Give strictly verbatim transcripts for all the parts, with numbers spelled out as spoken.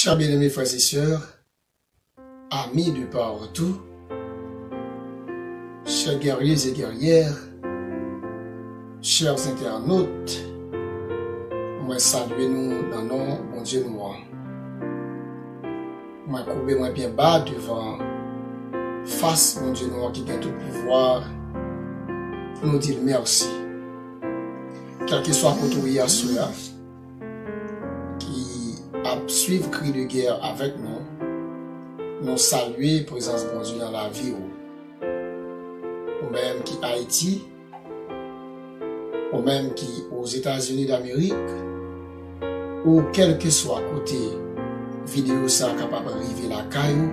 Chers bien-aimés frères et sœurs, amis de partout, chers guerriers et guerrières, chers internautes, moi saluez nous dans nom bon Dieu noir. Moi courbé moi bien bas devant face mon Dieu noir qui a tout pouvoir pour nous dire merci. Quel que soit notre hier soir, à suivre cri de guerre avec nous, nous saluer présence de Dieu dans la vie ou même qui Haïti, ou même qui aux États-Unis d'Amérique, ou quel que soit côté vidéo ça capable d'arriver la caillou,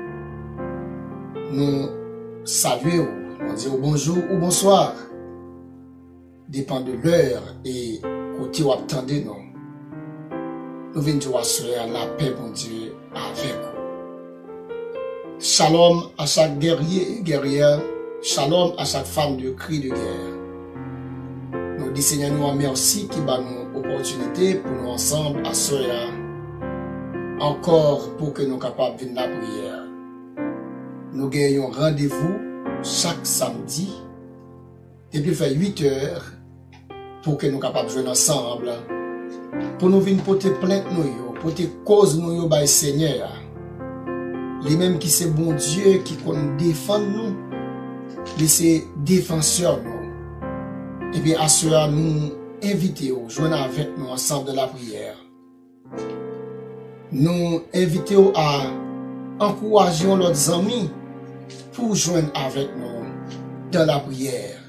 nous saluer nous dire bonjour ou bonsoir, dépend de l'heure et côté où attendez nous. Nous venons de assurer la paix, mon Dieu, avec vous. Shalom à chaque guerrier et guerrière. Shalom à chaque femme de cri de guerre. Nous disons Seigneur, nous merci qui va nous opportunité pour nous ensemble assurer encore pour que nous soyons capables de venir la prière. Nous gagnons rendez-vous chaque samedi depuis fait huit heures pour que nous soyons capables de venir ensemble. Pour nous venir porter plainte nous, porter cause nous by Seigneur. Les mêmes qui c'est bon Dieu qui qu'on défend nous, les c'est défenseur nous. Et bien assurez nous inviter au joindre avec nous ensemble de la prière. Nous invitons à encourager nos amis pour joindre avec nous dans la prière.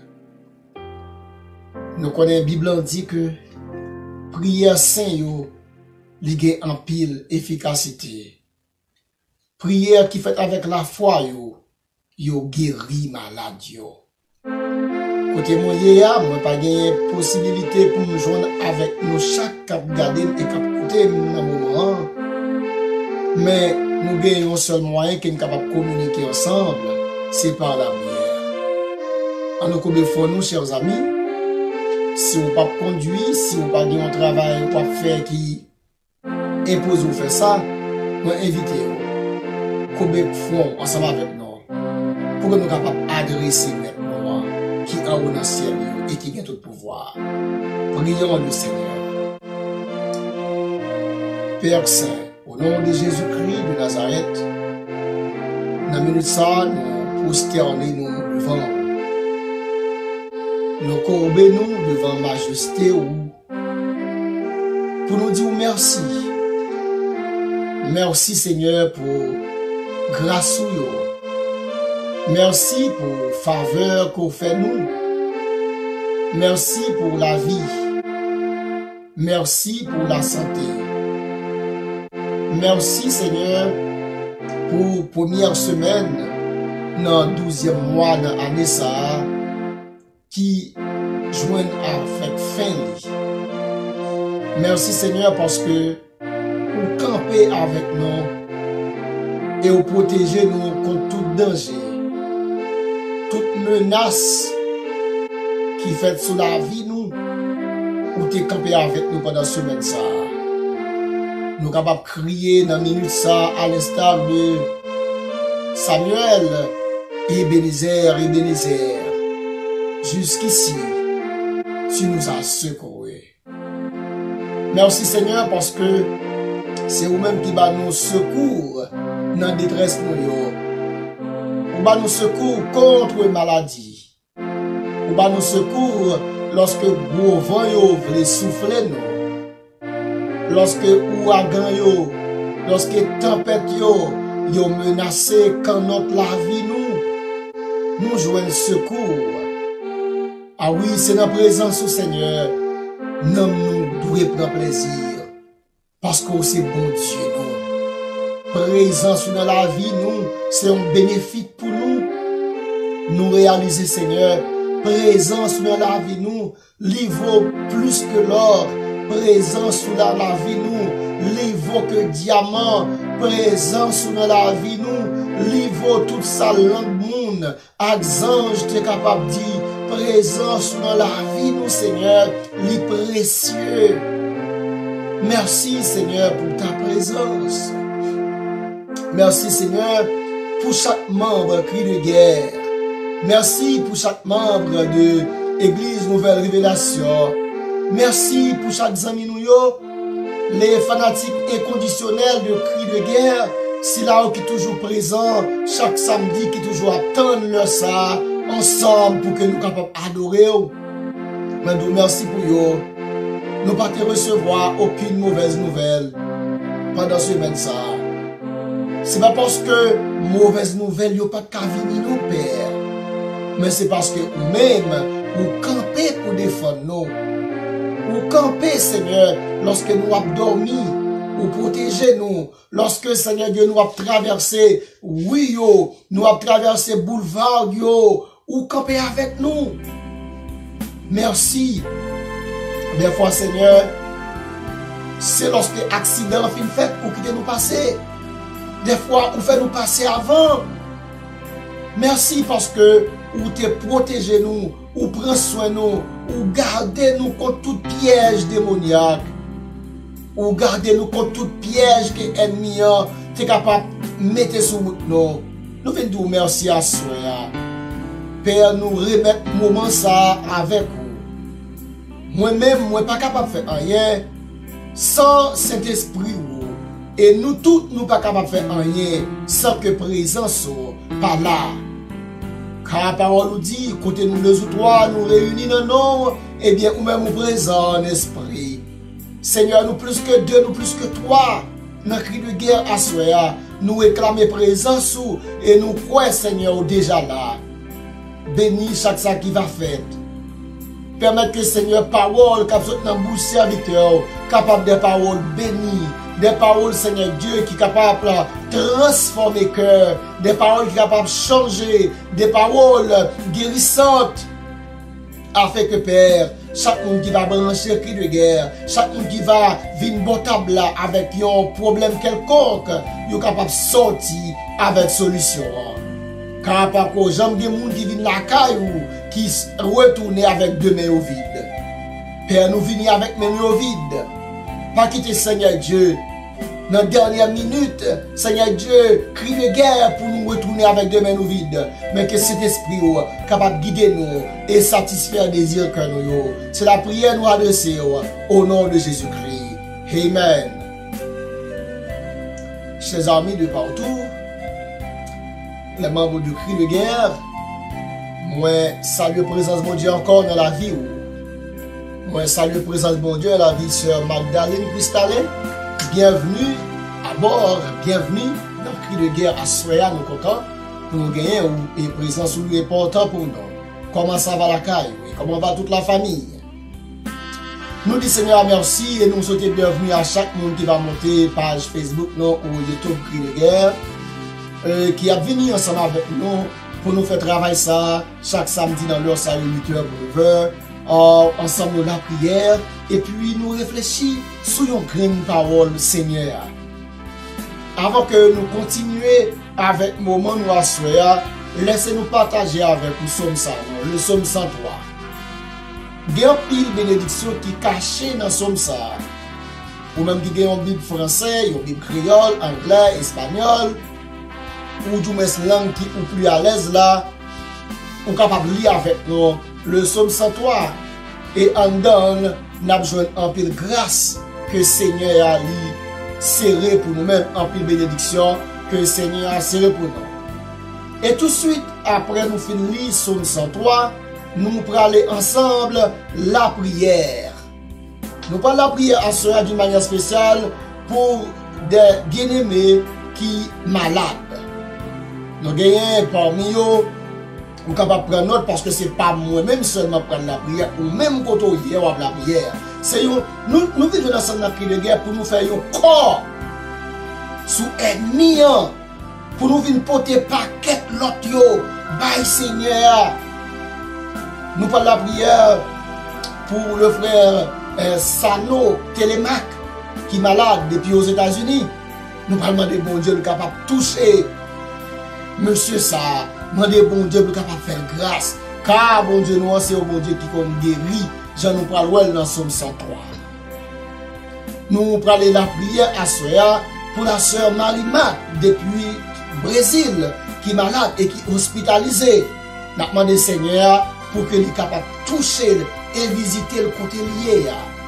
Nous connaissons la Bible dit que prière saint yo, li gen en pile efficacité. Prière qui fait avec la foi yo, yo guéri malade yo. Côté moi ya, moi pas gagné possibilité pour nous joindre avec nous chaque cap garder et cap côté dans moment. Mais nous gagnons seul moyen qu'on est capable de communiquer ensemble, c'est par la prière. En nous combien fois nous chers amis, si vous pas conduire, si vous pas un travail ou pas faire qui impose vous faire ça, nous invitez vous. Combien fois ensemble avec nous pour que nous capables d'adresser maintenant qui est dans le ciel et qui a tout le pouvoir. Prions le Seigneur. Père Saint, au nom de Jésus-Christ de Nazareth, dans la minute ça, nous prosternons nous devant vous. Nous courbons nous devant majesté ou pour nous dire merci. Merci Seigneur pour grâce ou yo. Merci pour faveur qu'on fait nous. Merci pour la vie. Merci pour la santé. Merci Seigneur pour première semaine dans douzième mois dans l'année ça qui joignent avec fin. Merci Seigneur parce que vous campez avec nous et vous protégez nous contre tout danger, toute menace qui fait sous la vie nous, ou t'es campé avec nous pendant ce semaine ça. Nous sommes capables de crier dans la minute ça à l'instar de Samuel et Ebenezer, Ebenezer. Jusqu'ici, tu nous as secourus. Merci Seigneur parce que c'est vous-même qui va nous secours dans la détresse nous. Vous va nous secours contre la maladie. Vous va nous secours lorsque gros vent yo vle souffler nous. Lorsque ouragan yo, lorsque tempête yo, yo menacé quand notre la vie nous, nous jouons secours. Ah oui, c'est dans la présence du Seigneur, nous nous devons prendre plaisir. Parce que c'est bon Dieu, nous. Présence dans la vie, nous, c'est un bénéfice pour nous. Nous réaliser, Seigneur, présence dans la vie, nous, livre plus que l'or. Présence dans la vie, nous, livre que diamant. Présence dans la vie, nous, livre toute sa langue monde. Ange, tu es capable de dire. Présence dans la vie, nous, Seigneur, les précieux. Merci Seigneur pour ta présence. Merci Seigneur pour chaque membre cri de guerre. Merci pour chaque membre de Église Nouvelle Révélation. Merci pour chaque ami nous yo, les fanatiques inconditionnels de cri de guerre, si là qui est toujours présent, chaque samedi qui toujours attendent leur ça, ensemble pour que nous capables adorer. Mais nous merci pour yo. Nous pas te recevoir aucune mauvaise nouvelle pendant ce semaine ça. C'est pas parce que mauvaise nouvelle yo pas qu'à venir nous père. Mais c'est parce que nous-mêmes, nous camper pour défendre nous. Nous camper, Seigneur, lorsque nous avons dormi, ou protéger nous. Lorsque, Seigneur Dieu, nous avons traversé, oui, yo, nous avons traversé boulevard, yo, ou camper avec nous. Merci. Des fois, Seigneur, c'est lorsque l'accident fin fait ou quitter nous passer. Des fois, ou fait nous passer avant. Merci parce que ou te protégez nous, ou prend soin nous, ou gardez nous contre tout piège démoniaque, ou gardez nous contre tout piège que l'ennemi est capable de mettre sur nous. Nous venons dire merci à soi. Père, nous remettre moment ça avec vous. Moi-même, moi pas capable de faire rien sans Saint-Esprit. Et nous tous, nous pas capable de faire rien sans que présence par là. Car la parole nous dit, côté nous deux ou trois, nous réunis dans nous, eh bien, ou même nous présents en esprit. Seigneur, nous plus que deux, nous plus que trois, dans le cri de guerre à soi, nous réclamer présence et nous croyons, Seigneur, déjà là. Bénis chaque ça qui va faire. Permettre que, Seigneur, parole, capable dans bouche serviteur, capable de paroles bénies, des paroles, Seigneur Dieu, qui est capable de transformer le cœur, des paroles qui sont capables de changer, des paroles guérissantes, afin que, Père, chaque monde qui va brancher le cri de guerre, chaque monde qui va venir bon table là avec un problème quelconque, il est capable de sortir avec solution. Car par contre, j'aime des gens qui viennent la caille qui retournent avec deux mains au vide. Père, nous venons avec mes mains au vide. Pas quitter Seigneur Dieu. Dans la dernière minute, Seigneur Dieu, crie de guerre pour nous retourner avec deux mains au vide. Mais que cet esprit est capable de guider nous et satisfaire les désirs que nous avons. C'est la prière nous adresser au nom de Jésus-Christ. Amen. Chers amis de partout, les membres du cri de guerre, moi salue présence de Dieu encore dans la vie. Moi salue présence de Dieu dans la vie de Sœur Magdalene Cristallin. Bienvenue à bord, bienvenue dans le cri de guerre à Soya, nous contents pour nous gagner une présence où est important pour nous. Comment ça va la caille? Comment va toute la famille? Nous disons Seigneur merci et nous souhaitons bienvenue à chaque monde qui va monter page Facebook non, ou YouTube cri de guerre. Euh, qui a venu ensemble avec nous pour nous faire travailler ça chaque samedi dans l'heure ça huit heures pour neuf heures euh, ensemble dans la prière et puis nous réfléchir sur une grande parole Seigneur. Avant que nous continuions avec le moment nous assoyons, laissez-nous partager avec nous Somme cent trois, le Somme cent trois. Il y a une pile bénédiction qui est cachée dans Somme cent. Ou même qui a une Bible française, une Bible créole, anglais, espagnol, ou du moins langue qui est plus à l'aise là, on est capable de lire avec nous le Somme cent trois et en donne, nous avons besoin en pile grâce que le Seigneur a serré pour nous-mêmes, en pile bénédiction que le Seigneur a serré pour nous. Et tout de suite, après nous finir le Somme cent trois, nous allons aller ensemble la prière. Nous allons la prière à cela d'une manière spéciale pour des bien-aimés qui sont malades. Nous gagnons parmi eux, nous sommes capables de prendre note parce que ce n'est pas moi-même seulement prendre la prière, ou même quand on y est, la prière. C'est nous, nous vivons dans cette prière de guerre pour nous faire un corps sous ennemi, pour nous venir porter paquet l'autre, bye Seigneur. Nous parlons la prière pour le frère euh, Sano Télémac qui est malade depuis aux États-Unis. Nous parlons de bon Dieu capable de toucher. Monsieur ça, demandez bon Dieu pour capable faire grâce. Car bon Dieu nous c'est un bon Dieu qui comme guérit. Je nous parle dans Somme cent trois. Nous prenons la prière à Soya pour la sœur Marima depuis Brésil qui est malade et qui est hospitalisée. Nous demandons Seigneur pour que soit capable de toucher et visiter le côté lié.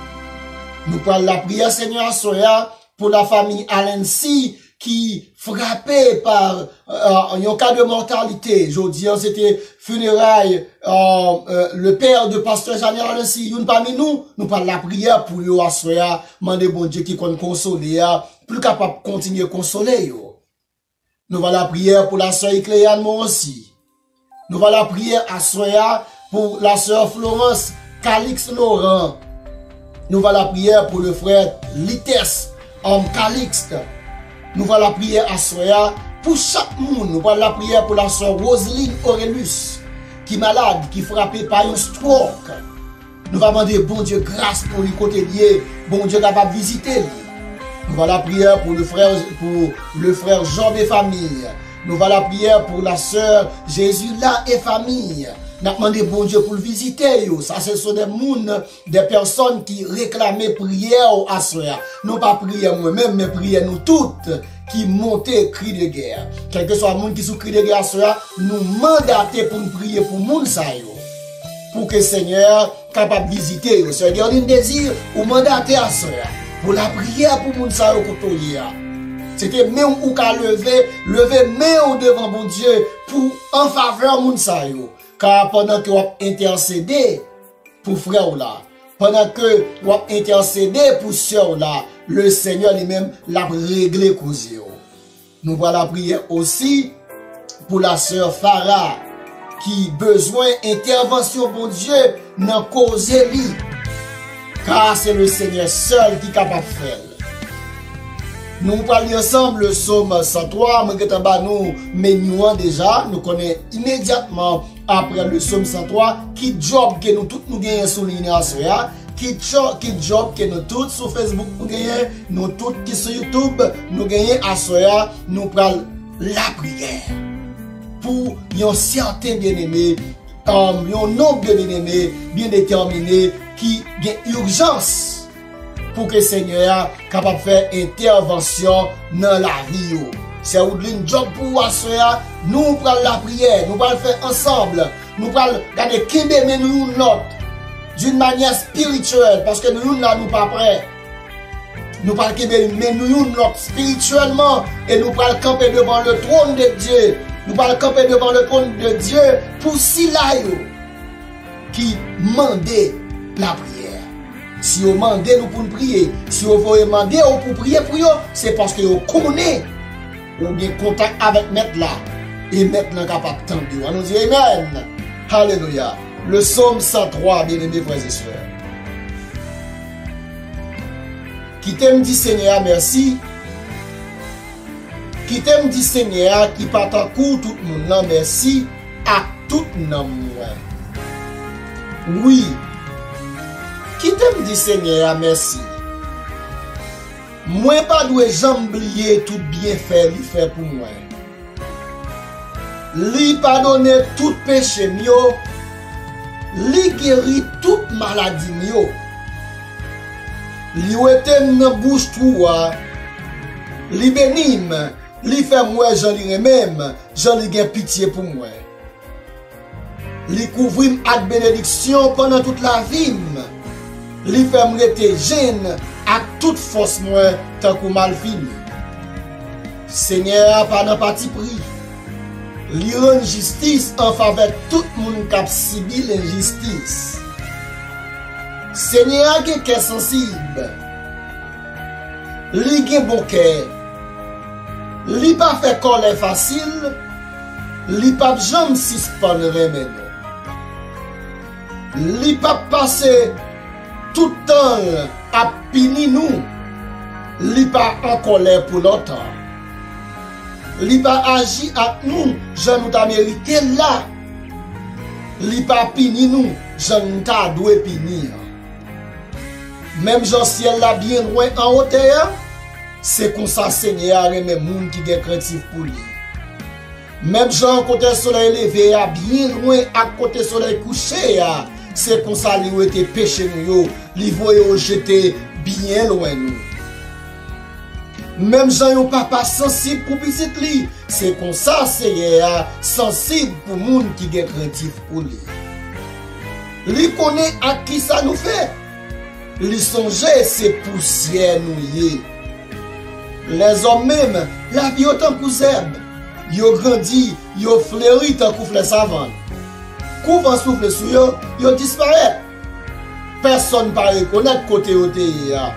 Nous prenons la prière Seigneur à Soya pour la famille Alensi qui frappé par euh, un cas de mortalité. Je dis, c'était funérailles, euh, euh, le père de pasteur Janel Alensi, une parmi nous, nous parlons la prière pour yo assoya, demander bon Dieu qui qu'on consoler, plus capable de continuer à consoler yo. Nous va la prière pour la sœur Ecléane moi aussi. Nous va la prière à Soya pour la sœur Florence Calix Laurent. Nous va la prière pour le frère Lites, homme Calixte. Nous va la prière à Soya pour chaque monde. Nous va la prière pour la sœur Roseline Aurelius, qui est malade, qui est frappée par un stroke. Nous va demander bon Dieu grâce pour lui côté lié, bon Dieu capable de visiter. Nous va la prière pour le frère, pour le frère Jean et famille. Nous va la prière pour la sœur Jésus là et famille. Nous avons demandé bon Dieu pour le visiter. Ça, ce sont des monde, des personnes qui réclamaient prière à Soya. Non pas prière moi-même, mais prière nous toutes qui montaient cri de guerre. Quel que soit le monde qui sous cri de guerre à Soya, nous mandater pour nous prier pour le monde ça. Pour que le Seigneur capable de visiter. Si vous avez un désir, ou mandater à Soya. Pour la prière pour le monde ça. C'était même ou qu'à lever, lever main devant mon Dieu pour en faveur de monde ça. Car pendant que vous intercédez pour frère là, pendant que vous intercédez pour soeur là, le Seigneur lui-même l'a réglé cause. Nous voilà prier aussi pour la sœur Farah qui besoin d'intervention pour Dieu dans cause lui. Car c'est le Seigneur seul qui est capable de faire. Nous parlons ensemble le psaume cent trois, nous menons déjà, nous connaissons immédiatement après le psaume cent trois, qui job que nous tous nous gagnons sur l'Inassoya, qui job que nous tous sur Facebook nous gagnons, nous tous qui sur YouTube nous gagnons à Soya, nous prenons la prière pour un certain bien-aimé, un nombre de bien-aimés bien déterminé qui a urgence. Pour que le Seigneur soit capable de faire intervention dans la vie. C'est un job pour nous, nous prenons la prière, nous allons le faire ensemble. Nous allons regarder qui mais nous notre d'une manière spirituelle, parce que nous là nous pas prêts. Nous allons mais nous notre spirituellement et nous allons camper devant le trône de Dieu. Nous allons camper devant le trône de Dieu pour Silayo qui mandait la prière. Si vous demandez nous pour prier, si vous voulez demander pour prier pour vous, c'est parce que vous connaissez, vous avez contact avec maître là, et maître là capable d'entendre. On nous dit Amen. Alléluia. Le psaume cent trois, bien-aimés frères et sœurs. Qui t'aime dit Seigneur, merci. Qui t'aime dit Seigneur, qui part en cours tout le monde, non, merci à tout le monde. Oui. Qui t'aime dit Seigneur, merci. Moi pas dois jamais oublier tout bien fait, lui fait pour moi. Lui pardonner tout péché mio. Lui guérit toute maladie mio. Lui était dans bouche toi. Lui bénime. Lui fait moi j'en lui même, j'en lui gain pitié pour moi. Lui couvrir avec bénédiction pendant toute la vie. Li fait me rester jeune à toute force moi tant que mal fini. Seigneur pas dans parti pris. Li rend justice en faveur de tout le monde qui a subi l'injustice. Seigneur qui est sensible. Li gen bon cœur. Li pas fait colère facile. Li pas jamais suspendre remède. Li pas passer tout le temps à punir nous, li pas en colère pour longtemps. Li pas agi à nous, je nous t'a mérité là. Li pas punir nous, je nous t'a doué punir. Même Jean ciel là bien loin en hauteur, c'est comme ça Seigneur et même monde qui est craintif pour lui. Même Jean côté soleil levé à bien loin à côté soleil couché c'est comme ça lui était péché nous, lui voyait jeter bien loin nous. Même Jean yon papa sensible pour petit li. C'est comme ça Seigneur sensible pour monde qui est craintif pour lui. Lui connaît à qui ça nous fait. Lui songer c'est poussière nous y. Les hommes même, la vie autant que zèbre. Yo grandi, yo fleuri tant que fleur savane. Couvent souffle sur yo, yo disparaît. Personne ne peut reconnaître côté yo te ya.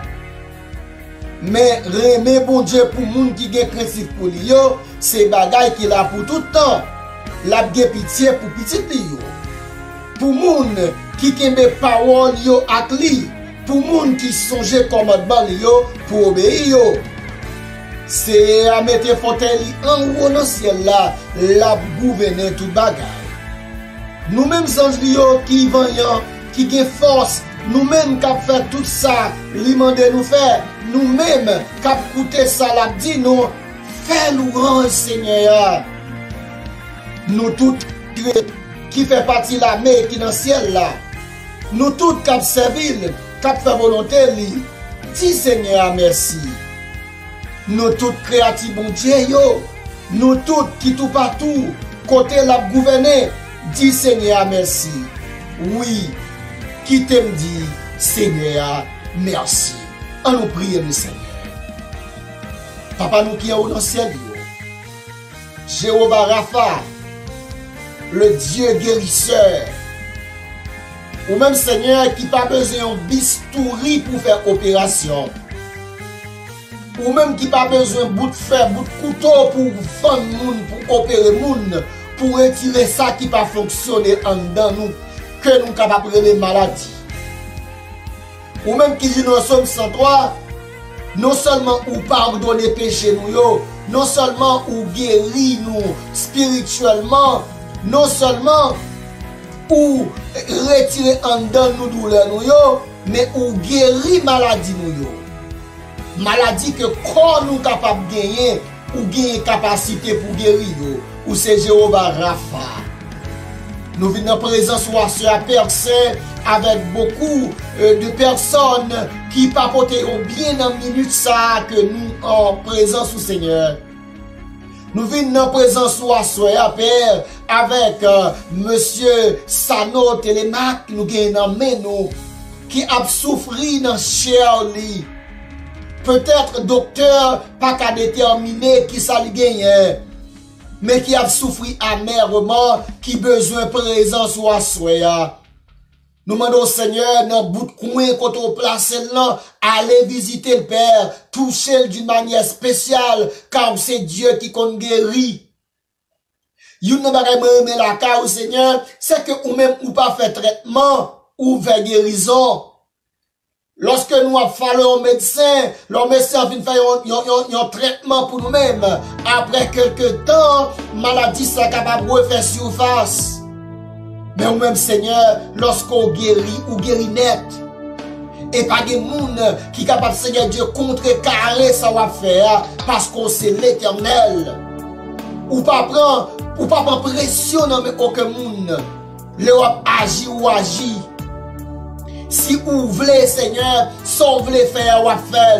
Mais remet bon Dieu pour moun qui gen craintif pour lui yo, c'est bagay qui la pour tout temps. La gen pitié pour petit li yo. Pour moun qui kembe parole yo ak li, pour moun qui songe commandement li yo pour obéir yo. C'est à mettre fontaine en haut dans le ciel là, la gouverner tout bagay. Nous-mêmes anges yo qui vaillant, qui gen force, nous-mêmes qui fait tout ça, li mande nous faire. Nous-mêmes, qui avons coûté ça, la dit nous, fais louange Seigneur. Nous tous qui fait partie de l'armée qui est dans le ciel là. Nous tous qui avons servi, qui avons fait volonté, dis Seigneur merci. Nous tous créatifs, bon Dieu, yo. Nous tous qui tout partout, côté la gouverner, dis Seigneur merci. Oui, qui t'aime dit Seigneur merci. On nous prie le Seigneur. Papa nous qui est dans le ciel, Jéhovah Rapha, le Dieu guérisseur, ou même Seigneur qui n'a pas besoin de bistouri pour faire opération, ou même qui n'a pas besoin de bout de fer, bout de couteau pour vendre moun, pour opérer moun, pour retirer ça qui n'a pas fonctionné en dedans nous, que nous sommes capables de les maladies. Ou même qui dit dans Somme cent trois, non seulement ou pardonner péché nous yo, non seulement ou guérir nous spirituellement, non seulement ou retirer en dedans nous douleur nous yo, mais ou guérir maladie nous yo. Maladie que corps nous capable de gagner, ou gagner capacité pour guérir yo, ou c'est Jéhovah Rapha. Nous venons en présence de la personne avec beaucoup euh, de personnes qui papotent bien en minute ça que nous en présence du Seigneur. Nous venons en présence de la Père avec euh, Monsieur Sano Télémac, nous gagnons nous qui a souffert dans chair li. Peut-être docteur pas qu'à déterminer qui ça lui gagne, mais qui a souffert amèrement, qui besoin de présence ou à soi. Nous demandons au Seigneur, dans le bout de coin, quand on place là, aller visiter le Père, toucher le d'une manière spéciale, car c'est Dieu qui compte guérir. Vous ne pouvez pas la car au Seigneur, c'est que ou même ou pas fait traitement, ou fait guérison. Lorsque nous avons fallu au médecin, le médecin vient faire un traitement pour nous-mêmes. Après quelques temps, maladie sera capable de faire surface. Mais ou même Seigneur, lorsqu'on guérit ou guérit net, et pas des gens qui sont capables, Seigneur Dieu, contrecarrer ça va faire, parce qu'on c'est l'Éternel. Ou pas prendre, ou pas prendre pression dans aucun monde. L'Europe agit ou agit. Si vous voulez, Seigneur, sans vous voulez faire, ou faire.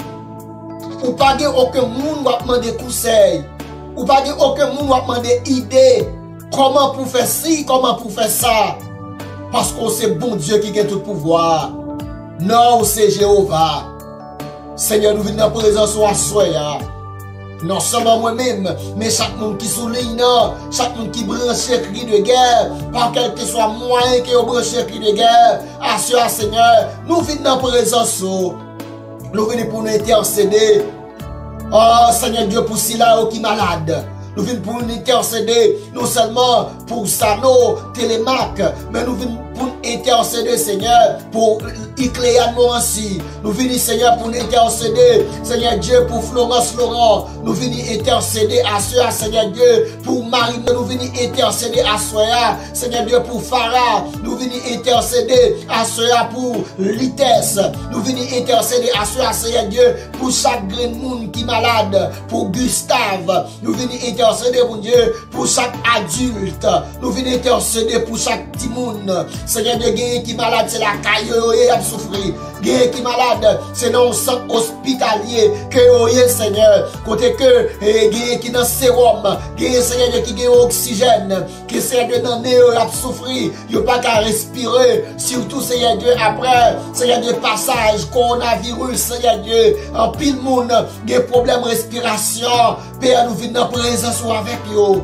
Ou pas de aucun monde va demander conseil. Ou pas de aucun monde va demander idée. Comment pour faire ci, comment pour faire ça. Parce que c'est bon Dieu qui a tout pouvoir. Non, c'est Jéhovah. Seigneur, nous venons en présence à soi. Non seulement moi-même, mais chaque monde qui souligne, chaque monde qui branche cri de guerre, par quel que soit moyen qui branche cri de guerre, assure Seigneur, nous venons en présence, nous venons pour nous intercéder. Oh Seigneur Dieu, pour Sila qui est malade. Nous venons pour nous intercéder, non seulement pour Sano, Télémac, mais nous venons pour intercéder, Seigneur, pour Icléane Morancy. Nous venons, Seigneur, pour intercéder, Seigneur Dieu, pour Florence Laurent. Nous venons intercéder à Soya, Seigneur Dieu, pour Marie. Nous venons intercéder à Soya, Seigneur Dieu, pour Farah. Nous venons intercéder à Soya pour Lites. Nous venons intercéder à Soya, Seigneur Dieu, pour chaque grand monde qui est malade, pour Gustave. Nous venons intercéder, mon Dieu, pour chaque adulte. Nous venons intercéder pour chaque petit monde Seigneur Dieu, gen qui malade, c'est la caille, yo y a souffrir. Gen qui malade, c'est dans le centre hospitalier que yo y Seigneur. Côté que, gen qui dans sérum, gen Seigneur Dieu, qui gen oxygène, que Seigneur Dieu dans néo y a souffrir, yo pas qu'à respirer. Surtout Seigneur Dieu, après, Seigneur Dieu, passage, coronavirus, Seigneur Dieu, en pile monde, gen problème respiration, Père, nous venons dans présence avec yo.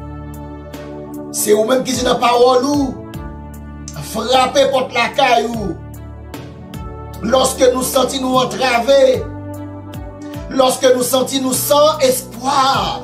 C'est vous-même qui dit dans la parole ou frappez contre la caillou. Lorsque nous sentons nous entravés, lorsque nous sentons nous sans espoir,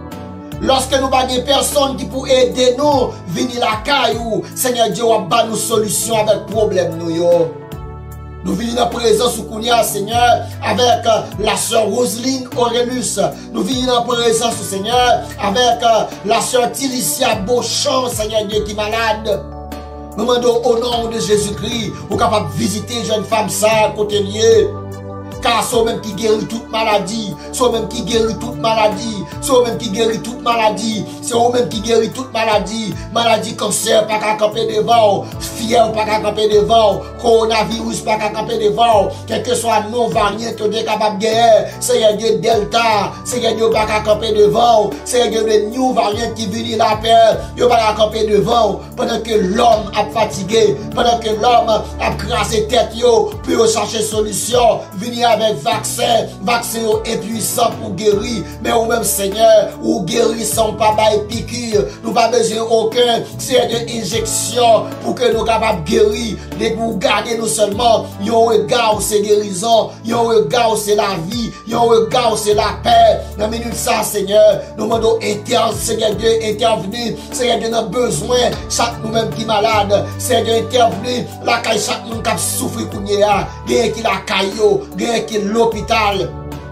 lorsque nous n'avons personne qui peut aider nous, venir la caillou, Seigneur Dieu, on va nous solution avec problème nous yo. Nous venons en présence au Kounia, Seigneur, avec euh, la sœur Roselyne Aurélus. Nous venons en présence au Seigneur, avec euh, la sœur Tilicia Beauchamp, Seigneur Dieu qui est malade. Nous demandons au nom de Jésus-Christ, vous capable de visiter jeune femme ça, côté lié. Car c'est eux-mêmes qui guérit toute maladie, c'est eux-mêmes qui guérit toute maladie, c'est eux-mêmes qui guérit toute maladie, c'est eux-mêmes qui guérit toute maladie, maladie cancer, pas qu'à camper devant, fièvre, pas qu'à camper devant, coronavirus, pas qu'à camper devant, quel que soit non variant que tu es capable de guérir, c'est Dieu Delta, c'est Dieu pas qu'à camper devant, c'est Dieu le new variant qui vient la paix, il pas qu'à camper devant, pendant que l'homme a fatigué, pendant que l'homme a crasé tête, yo, puis chercher solution, venir avec vaccin, vaccin impuissant pour guérir, mais ou même Seigneur, ou guérir sans pas bail piqûre, nous pas besoin aucun c'est de injection pour que nous capables de guérir, de pour garder nous seulement, yon regard c'est guérison, yon regard c'est la vie, yon regard c'est la paix. Dans minute ça Seigneur, nous demandons inter, Seigneur Dieu intervenir, Seigneur Dieu nous besoin, chaque nous-mêmes qui malade, Seigneur Dieu intervenir, la caille chaque nous qui souffre kounya, gagne qui la caillou, gagne qui l'hôpital.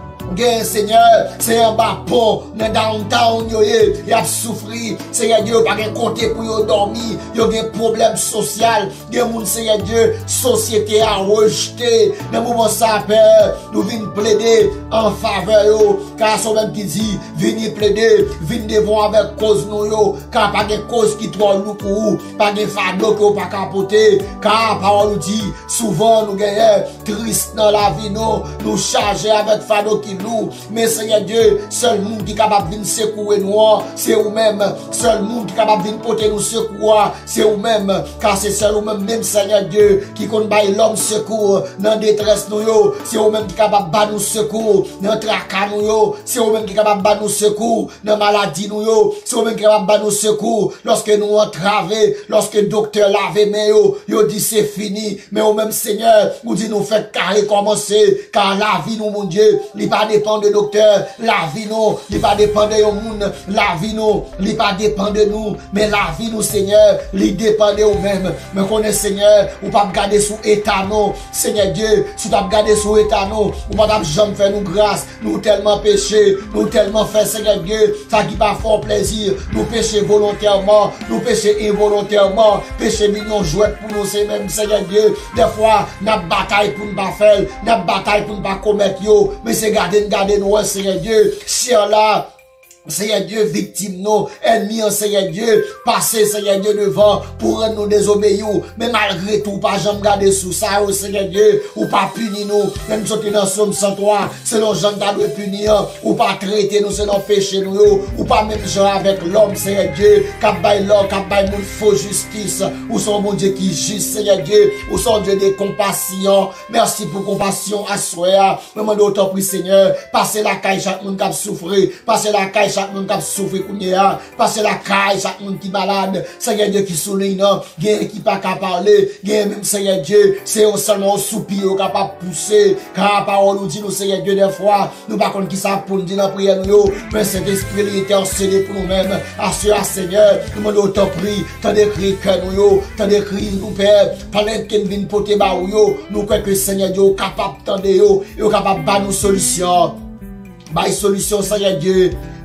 Gen Seigneur, c'est un bas pont, dans downtown, yo ye, y a souffri, Seigneur Dieu, pas gen côté pour yo dormir, yo gen problème social, gen moun Seigneur Dieu, société a rejeté, dans moment ça peur, nous venons plaider en faveur yo, car c'est même qui dit, venez plaider, venez devant avec cause nous yo, car pas gen cause qui trop lourd pour vous, pas gen fardeau que vous pas capoter, car parole nous dit, souvent nous gagnons triste dans la vie nous, nous charger avec fardeau qui mais Seigneur Dieu, seul monde qui est capable de venir secouer nous, c'est vous-même. Seul monde qui est capable de venir porter nous secours, c'est vous-même. Car c'est seul vous-même, même Seigneur Dieu, qui compte bailler l'homme secours dans détresse nous, c'est vous-même qui est capable de battre nous secours dans tracas nous, c'est vous-même qui est capable de battre nous secours dans maladie nous, c'est vous-même qui est capable de battre nous secours lorsque nous entravés, lorsque le docteur lave mais yo, yo dit c'est fini, mais vous-même Seigneur, vous dit nous fait carré commencer, car la vie nous, mon Dieu, il pas dépend de docteur, la vie nous, il pas dépend de monde, la vie nous, il pas dépend de nous, mais la vie nous Seigneur, il dépend de vous-même. Mais connaît Seigneur, ou pas garder sous état nous, Seigneur Dieu, si tu pas garder sous état nous, ou pas jamais faire nous grâce, nous tellement péché, nous tellement fait Seigneur Dieu, ça qui pas fort plaisir, nous pécher volontairement, nous pécher involontairement, pécher millions jouets pour nous, c'est même Seigneur Dieu, des fois, notre bataille pour ne pas faire, notre bataille pour ne pas commettre yo, mais c'est garder Gardez nous, Seigneur Dieu, si là, Seigneur Dieu, victime nous, ennemis, Seigneur Dieu, passez, Seigneur Dieu, devant, pour rendre nous désobéir, mais malgré tout, pas jamais garder sous ça, Seigneur Dieu, ou pas punir nous, même si dans Somme cent trois, selon Jean de punir, ou pas traiter nous selon péché nous, ou pas même genre avec l'homme, Seigneur Dieu, cap bail l'homme, cap bail mon faux justice, ou son mon Dieu qui juste, Seigneur Dieu, ou son Dieu de compassion, merci pour compassion à soi, mais mon d'autant prie, Seigneur, passez la caille chaque monde qui a souffert, passez la caille chaque monde qui a souffert, passez la caille chaque monde qui est malade, Seigneur Dieu qui souligne, qui qui pas qu'à parler, même Seigneur Dieu, c'est seulement au soupir capable de pousser, car la parole nous dit, nous Seigneur Dieu, des fois, nous pas contre qui ça pour nous dire dans la prière, nous, mais cet esprit il était enseigné pour nous-mêmes, assure Seigneur, nous demandons autant prix, tant d'écrit que nous, tant d'écrit nous Père, pendant qu'il vient porter baou yo, nous croyons que Seigneur Dieu est capable de tendre yo, est capable de nous solution, bah solution Seigneur Dieu.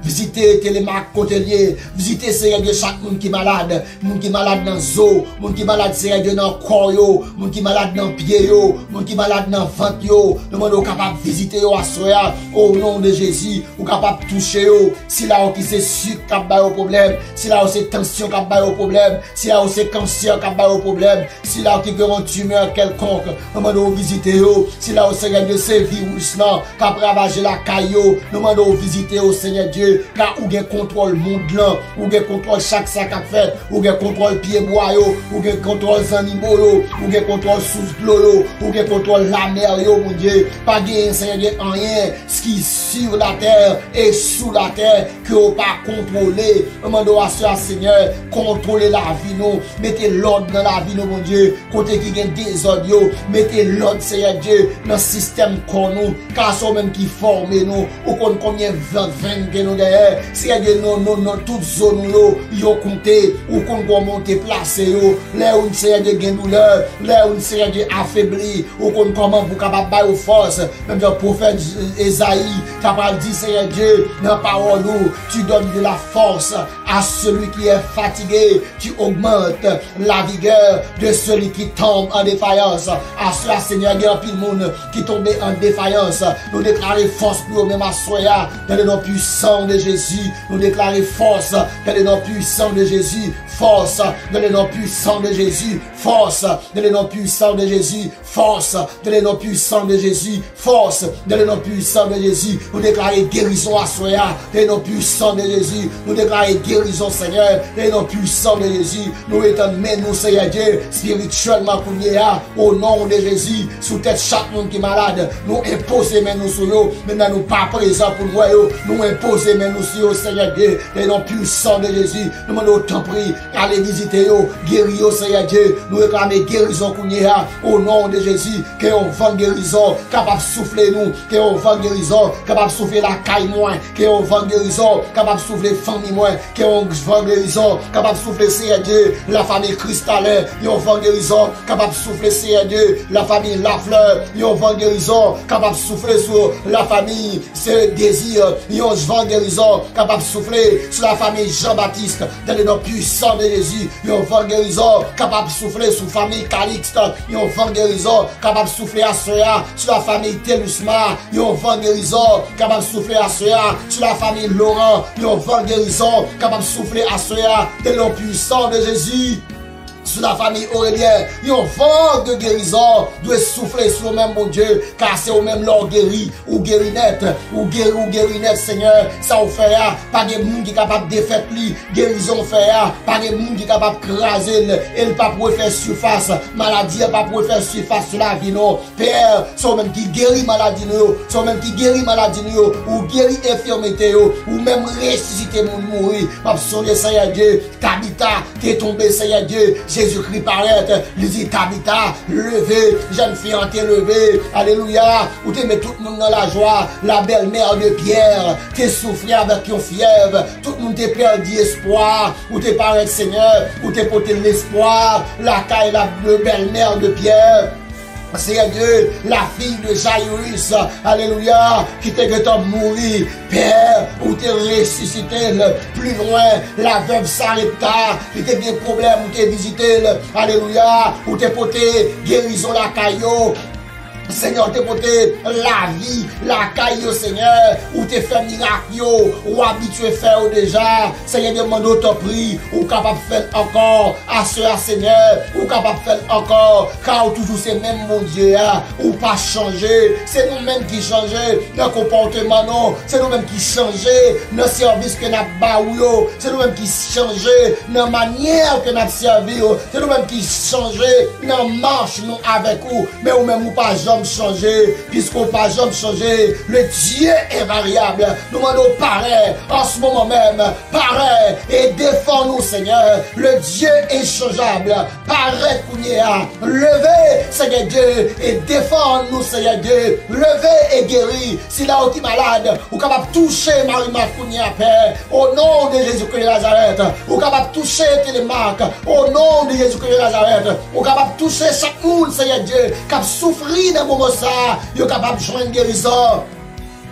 visiter Télémac Côtelier, visiter Seigneur Dieu chaque monde qui malade, monde qui malade dans zo, monde qui malade Seigneur Dieu dans corps yo, monde qui malade dans pied yo, monde qui malade dans ventre yo, demande au capable visiter yo à soya au nom de Jésus, ou capable toucher yo, si là qui c'est sucre qui a au problème, si là c'est tension qui a au problème, si là c'est cancer qui a au problème, si là qui a une tumeur quelconque, demande au visiter yo, si là Seigneur Dieu c'est virus là qui a ravagé la caillou, demande au visiter au Seigneur Dieu, car ou gen contrôle monde là, ou gen contrôle chaque sac à fait, ou gen contrôle pied bois yo, ou gen contrôle animaux yo, ou gen contrôle sous l'eau yo, ou gen contrôle la mer yo, mon Dieu, pas gen Seigneur Dieu rien, ce qui sur la terre et sous la terre que on pas contrôler. Demande à ce Seigneur, contrôler la vie nous, mettez l'ordre dans la vie nous, mon Dieu, côté qui gen désordre yo, mettez l'ordre Seigneur Dieu dans le système qu'on nous, car c'est même qui forme nous, ou qu'on combien vingt vingt que nous derrière, Seigneur Dieu non non non toute zone yo, yo compté, ou qu'on va monter placer yo, là où Seigneur Dieu gen douleur, là où Seigneur Dieu affaibli, ou qu'on comment vous capable bailler force, même le prophète Esaïe, capable dit Seigneur Dieu, dans la parole où tu donnes de la force à celui qui est fatigué, tu augmentes la vigueur de celui qui tombe en défaillance. À cela, Seigneur, il y a un pile monde qui tombe en défaillance. Nous déclarons force pour nous-mêmes à soya, dans le nom puissant de Jésus. Nous déclarons force dans le nom puissant de Jésus. Force dans le nom puissant de Jésus. Force dans le nom puissant de Jésus. Force dans le nom puissant de Jésus. Force dans le nom puissant de Jésus. Nous déclarons guérison à soya, dans le nom puissant de Jésus. Nous déclarons guérison, Seigneur, dans le nom puissant de Jésus. Nous étendons nous, Seigneur Dieu, spirituellement pour nous, au nom de Jésus, sous tête chaque monde qui est malade. Nous imposons nous sur nous, maintenant nous pas présents pour nous, nous imposons nous sur nous, Seigneur Dieu, dans le nom puissant de Jésus. Nous demandons autant prix, allez visiter nous, guérir, Seigneur Dieu. Nous réclamons guérison pour nous, au nom de Jésus, que on vend guérison, capable de souffler nous, que on vend guérison, capable de souffler la caille moins, que on vend guérison, capable de souffler famille moins, que on vend guérison, capable de souffler, Seigneur Dieu, la famille cristallin, on vend guérison, capable de souffler, Seigneur Dieu, la famille Lafleur, on vend guérison, capable de souffler sur la famille, c'est désir, on vend guérison, capable de souffler sur la famille Jean-Baptiste, dans le nom puissant de Jésus, on vend guérison, capable de souffler sur la famille Calixte, on vend guérison, capable de souffler à Soya, sur la famille Telusma, on vend guérison, capable de souffler à Soya, sur la famille Laurent, on vend guérison, capable de souffler à Soya, dans le nom puissant de Jésus. Sur la famille Aurélien, il y a un vent de guérison, doit souffler sur le même bon Dieu, car c'est au même leur guéri, ou guéri net, ou guéri, ou guéri net, Seigneur, ça vous fait, pas de monde qui est capable de défaire lui, guérison fait, pas de monde qui est capable de craser, et pas pour faire surface, maladie, pas pour faire surface sur la vie, non, Père, c'est même qui guérit maladie, c'est même qui guérit maladie, ou guérit infirmité, ou même ressusciter mon mourir, ma sonner, Seigneur Dieu, Tabitha, t'es tombé, Seigneur Dieu, Jésus-Christ paraît, il dit Tabitha, levez, jeune fille en t'es levée, alléluia, ou t'es mis tout le monde dans la joie, la belle-mère de Pierre, t'es souffré avec une fièvre, tout le monde t'es perdu espoir, ou t'es paraît Seigneur, ou t'es porté l'espoir, la caille, la belle-mère de Pierre. Seigneur Dieu, la fille de Jairus, alléluia, qui t'est que t'as mouru, Père, ou t'es ressuscité, plus loin, la veuve Sarepta, qui t'es bien problème, ou t'es visité, alléluia, ou t'es porté guérison la caillou, Seigneur, t'es porté la vie, la caillou, Seigneur, ou t'es fait miracle, ou habitué faire déjà, Seigneur, demande autant prix, ou capable de faire encore, à cela, Seigneur, ou capable de faire encore, car toujours c'est même mon Dieu, ou pas changer, c'est nous-mêmes qui changeons, notre comportement, non, c'est nous-mêmes qui changeons, notre service que nous avons, c'est nous-mêmes qui changeons, notre manière que nous avons servi, c'est nous-mêmes qui changeons, notre marche, nous avec vous, mais ou même ou pas jamais changer, puisqu'on pas jamais changer, le Dieu est variable. Nous demandons pareil, en ce moment même, pareil, et défends-nous, Seigneur. Le Dieu est changeable. Pareil, Kounia. Levez, Seigneur Dieu, et défends-nous, Seigneur Dieu. Levez et guéris. Si là où tu es malade, ou capable de toucher Marie-Ma Kounia, Père, au nom de Jésus-Christ de Nazareth, ou capable de toucher Télémac, au nom de Jésus-Christ de Nazareth, ou capable de toucher chaque monde, Seigneur Dieu, qui a souffert dans moment ça, yo capable de joindre guérison.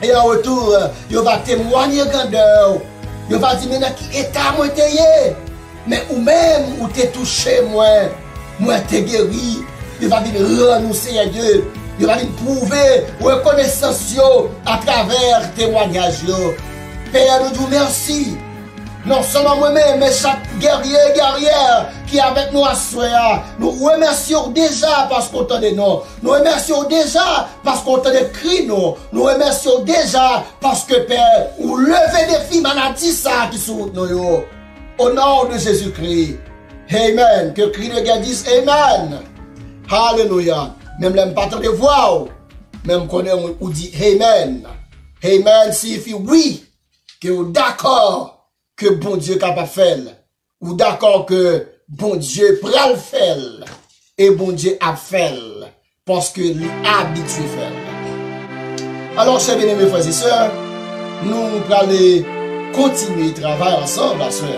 et en retour, il va témoigner grandeur. Il va dire, mais qui état moi t'es, mais ou même ou t'es touché moi, moi t'es guéri. Il va venir rendre Seigneur Dieu. Il va venir prouver reconnaissance à travers témoignage. Père, nous disons merci. Non seulement moi-même, mais chaque guerrier et guerrière qui est avec nous à soir. Nous remercions déjà parce qu'on t'en nous. Nous remercions déjà parce qu'on t'en crie nous. Nous remercions déjà parce que Père, vous levez des filles maladies ça qui sont nous. Au nom de Jésus-Christ. Amen. Que crie de guerre dise Amen. Alléluia. Même l'aime pas de voix. Même qu'on ou dit Amen. Amen signifie oui. Que vous d'accord que bon Dieu capable de faire. Ou d'accord que bon Dieu prend le faire. Et bon Dieu a fait. Parce que il est habitué à faire. Alors, chers bien-aimés frères et sœurs, nous allons continuer le travail ensemble, la sœur.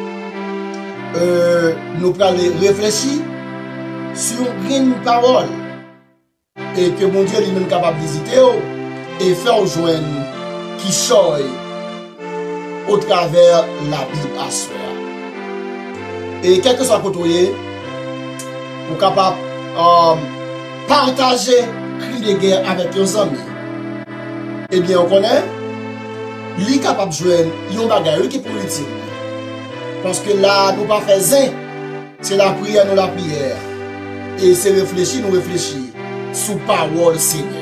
Euh, nous allons réfléchir sur une parole. Et que mon Dieu lui-même capable de visiter et faire joindre qui choye au travers la Bible à soi. Et quel que soit le côté, vous capable euh, partager cri de guerre avec vos amis. Eh bien, on connaît, lui capable de jouer un bagage qui est pour utile. Parce que là, nous pas faisons, c'est la prière, nous la prière. Et c'est réfléchir, nous réfléchir sous parole Seigneur.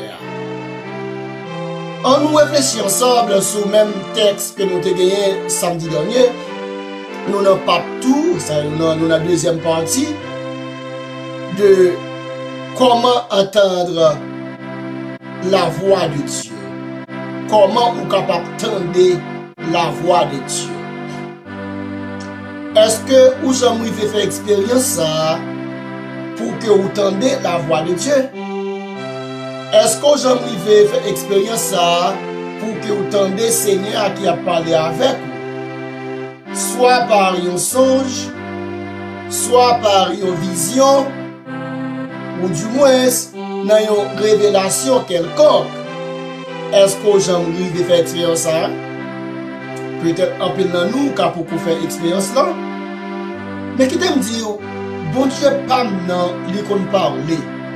On nous réfléchit ensemble sur le même texte que nous avons gagné samedi dernier. Nous n'avons pas tout, nous avons la deuxième partie de comment entendre la voix de Dieu. Comment vous êtes capable d'entendre la voix de Dieu. Est-ce que vous avez fait expérience ça pour que vous entendez la voix de Dieu? Est-ce que vous avez fait expérience ça pour que vous entendez le Seigneur qui a parlé avec vous? Soit par un songe, soit par une vision, ou du moins dans une révélation quelconque. Est-ce que vous avez fait expérience ça? Peut-être un peu dans nous qui pour faire expérience là. Mais qui t'aime dire, bon Dieu pas maintenant, il qu'on parler.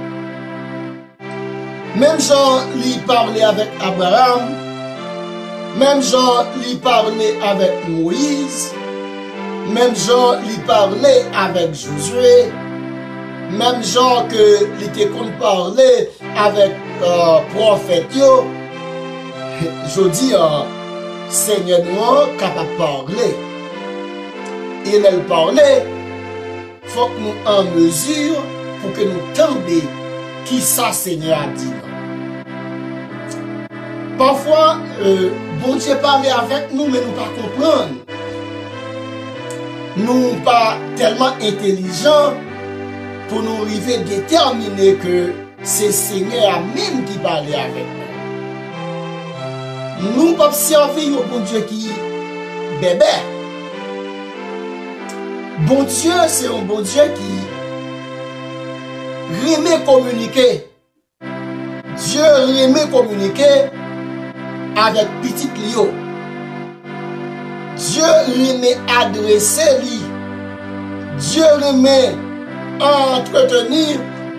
Même Jean lui parlait avec Abraham, même Jean lui parlait avec Moïse, même Jean lui parlait avec Josué, même Jean que il était qu'on parlait avec euh, prophète yo. Je dis euh, Seigneur nous capable de parler. Et elle parlait, il faut que nous en mesure pour que nous entendions qui ça Seigneur a dit. Parfois, euh, bon Dieu parle avec nous, mais nous ne pas comprendre. Nous pas tellement intelligents pour nous arriver à déterminer que c'est Seigneur même qui parle avec nous. Nous ne pas servir au bon Dieu qui bébé. Bon Dieu, c'est un bon Dieu qui remet communiquer. Dieu remet communiquer avec petit Lio. Dieu remet adresser lui. Dieu remet entretenir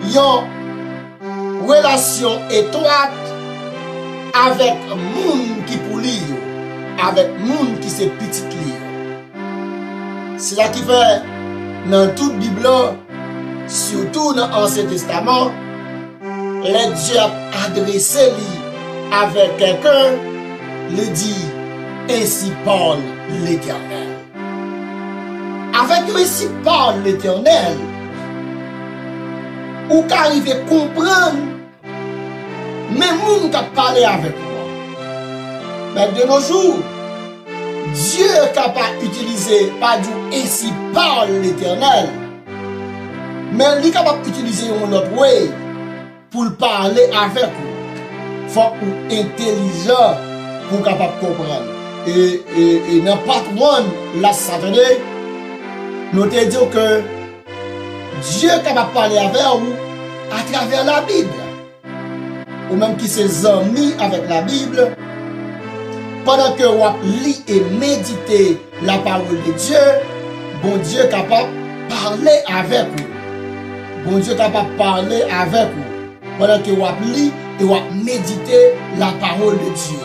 une relation étroite avec monde qui pour lui, avec monde qui c'est petit Lio. C'est là qui fait dans toute Bible, surtout dans l'Ancien Testament, les Dieu a adressé lui avec quelqu'un, le dit, ainsi parle l'Éternel. Avec ainsi parle l'Éternel, ou qu'arriver à comprendre, même monde qui a parlé avec moi. Mais de nos jours, Dieu est capable d'utiliser, pas du ainsi parle l'Éternel, mais il est capable d'utiliser un autre way pour parler avec vous. Il faut être intelligent pour capable de comprendre. Et, et, et dans part un, la Saturday, nous te disons que Dieu est capable de parler avec vous à travers la Bible. Ou même qui s'est amis avec la Bible, pendant que vous lisez et méditez la parole de Dieu, bon Dieu est capable de parler avec vous. Bon Dieu est capable de parler avec vous. Pendant que vous lisez et vous méditez la parole de Dieu.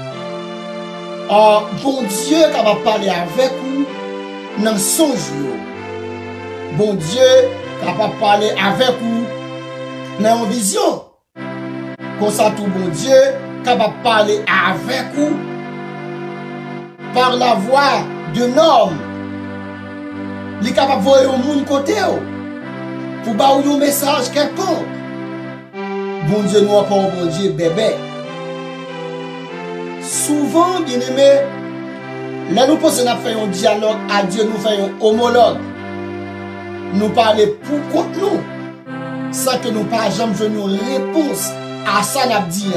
Oh, bon Dieu est capable de parler avec vous dans son jour. Bon Dieu est capable de parler avec vous dans une vision. Comme ça, tout bon Dieu est capable de parler avec vous par la voix d'un homme. Il est capable de voir au monde côté pour vous un message quelconque. Bon Dieu, nous pas un bon Dieu bébé. Souvent, bien aimé, là nous pensons qu'on fait un dialogue à Dieu, nous faisons un homologue. Nous parlons pour contre nous. Ça que nous pas jamais venu une réponse à ça n'a dit.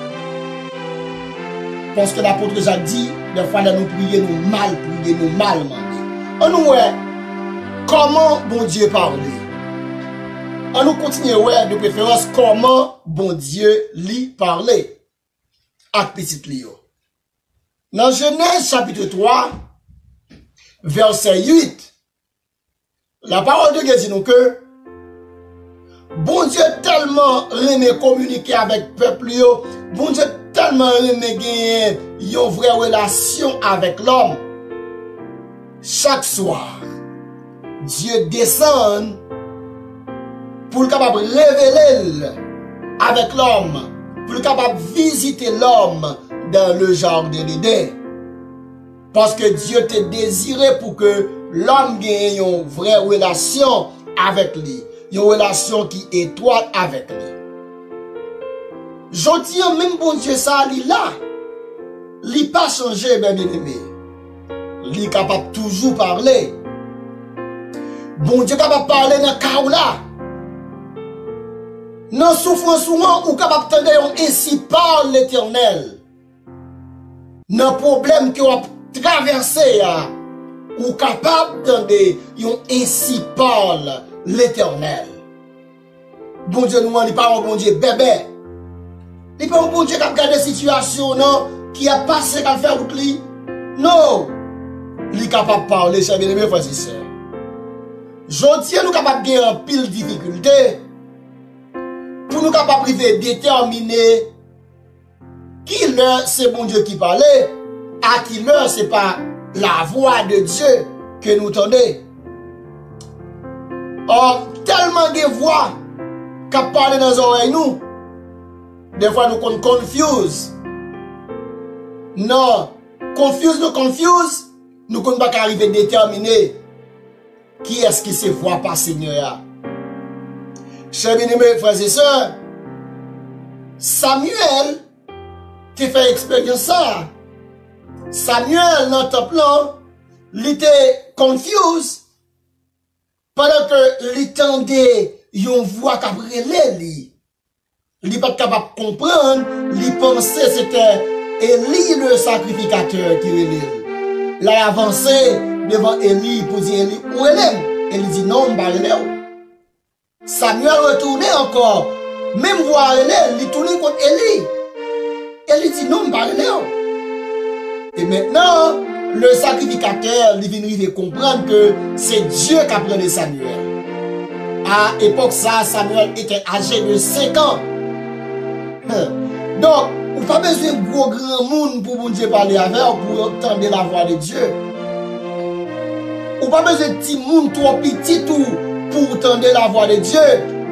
Parce que l'apôtre Jacques dit, des fois là nous prions, nous mal prions, nous mal demander. On nous voit comment bon Dieu parle. On nous continue ouais, de préférence comment bon Dieu lui parler. Avec petit Lio. Dans Genèse chapitre trois, verset huit, la parole de Dieu dit nous que bon Dieu tellement aimé communiquer avec le peuple, bon Dieu tellement aimé gagner une vraie relation avec l'homme. Chaque soir, Dieu descend pour le capable révéler avec l'homme, pour le capable visiter l'homme dans le jardin d'Éden. Parce que Dieu te désiré pour que l'homme gagne une vraie relation avec lui. Une relation qui est étroite avec lui. Je dis même bon Dieu ça, il là. Il n'a pas changé, bien aimé. Il est capable de toujours parler. Bon Dieu est capable de parler dans le cas là. Dans souffrance souvent, ou capable d'entendre ainsi parle l'Éternel. Dans problème que vous traversez, ou capable d'entendre ainsi parle l'Éternel. Bon Dieu nous dit pas un bon Dieu bébé. Il pas un bon Dieu qui a regardé la situation non, qui a passé, qui a fait route li. Non. Il est capable de parler, chers bien-aimés, frères et sœurs. Aujourd'hui, nous sommes capables de gagner un pile de difficultés. Pour nous capables de déterminer qui l'heure c'est bon Dieu qui parlait, à qui l'heure c'est pas la voix de Dieu que nous entendons. Or, tellement de voix qui parlent dans nos oreilles, nous, des fois nous sommes confus. Non, confus, nous confus, nous ne pouvons pas arriver à déterminer qui est-ce qui se voit par Seigneur. Chers bien-aimés, frères et sœurs, Samuel te fait expérience ça. Samuel, dans le temple, il était confus. Pendant que l'entendait, une voix qui a brûlé lui. Il n'est pas capable de comprendre, il pensait que c'était Élie le sacrificateur qui relève. Il a avancé devant Élie pour dire Élie, où elle est? Élie dit non, je ne sais pas. Samuel retournait encore. Même voir Élie, il tournait contre Élie. Élie dit non, je ne sais pas. Et maintenant, le sacrificateur, il vient de comprendre que c'est Dieu qui a pris Samuel. À l'époque, ça, Samuel était âgé de cinq ans. Donc, vous n'avez pas besoin de gros grand monde pour Dieu parler avec vous, pour entendre la voix de Dieu. Vous n'avez pas besoin de petit monde trop petit tout pour entendre la voix de Dieu.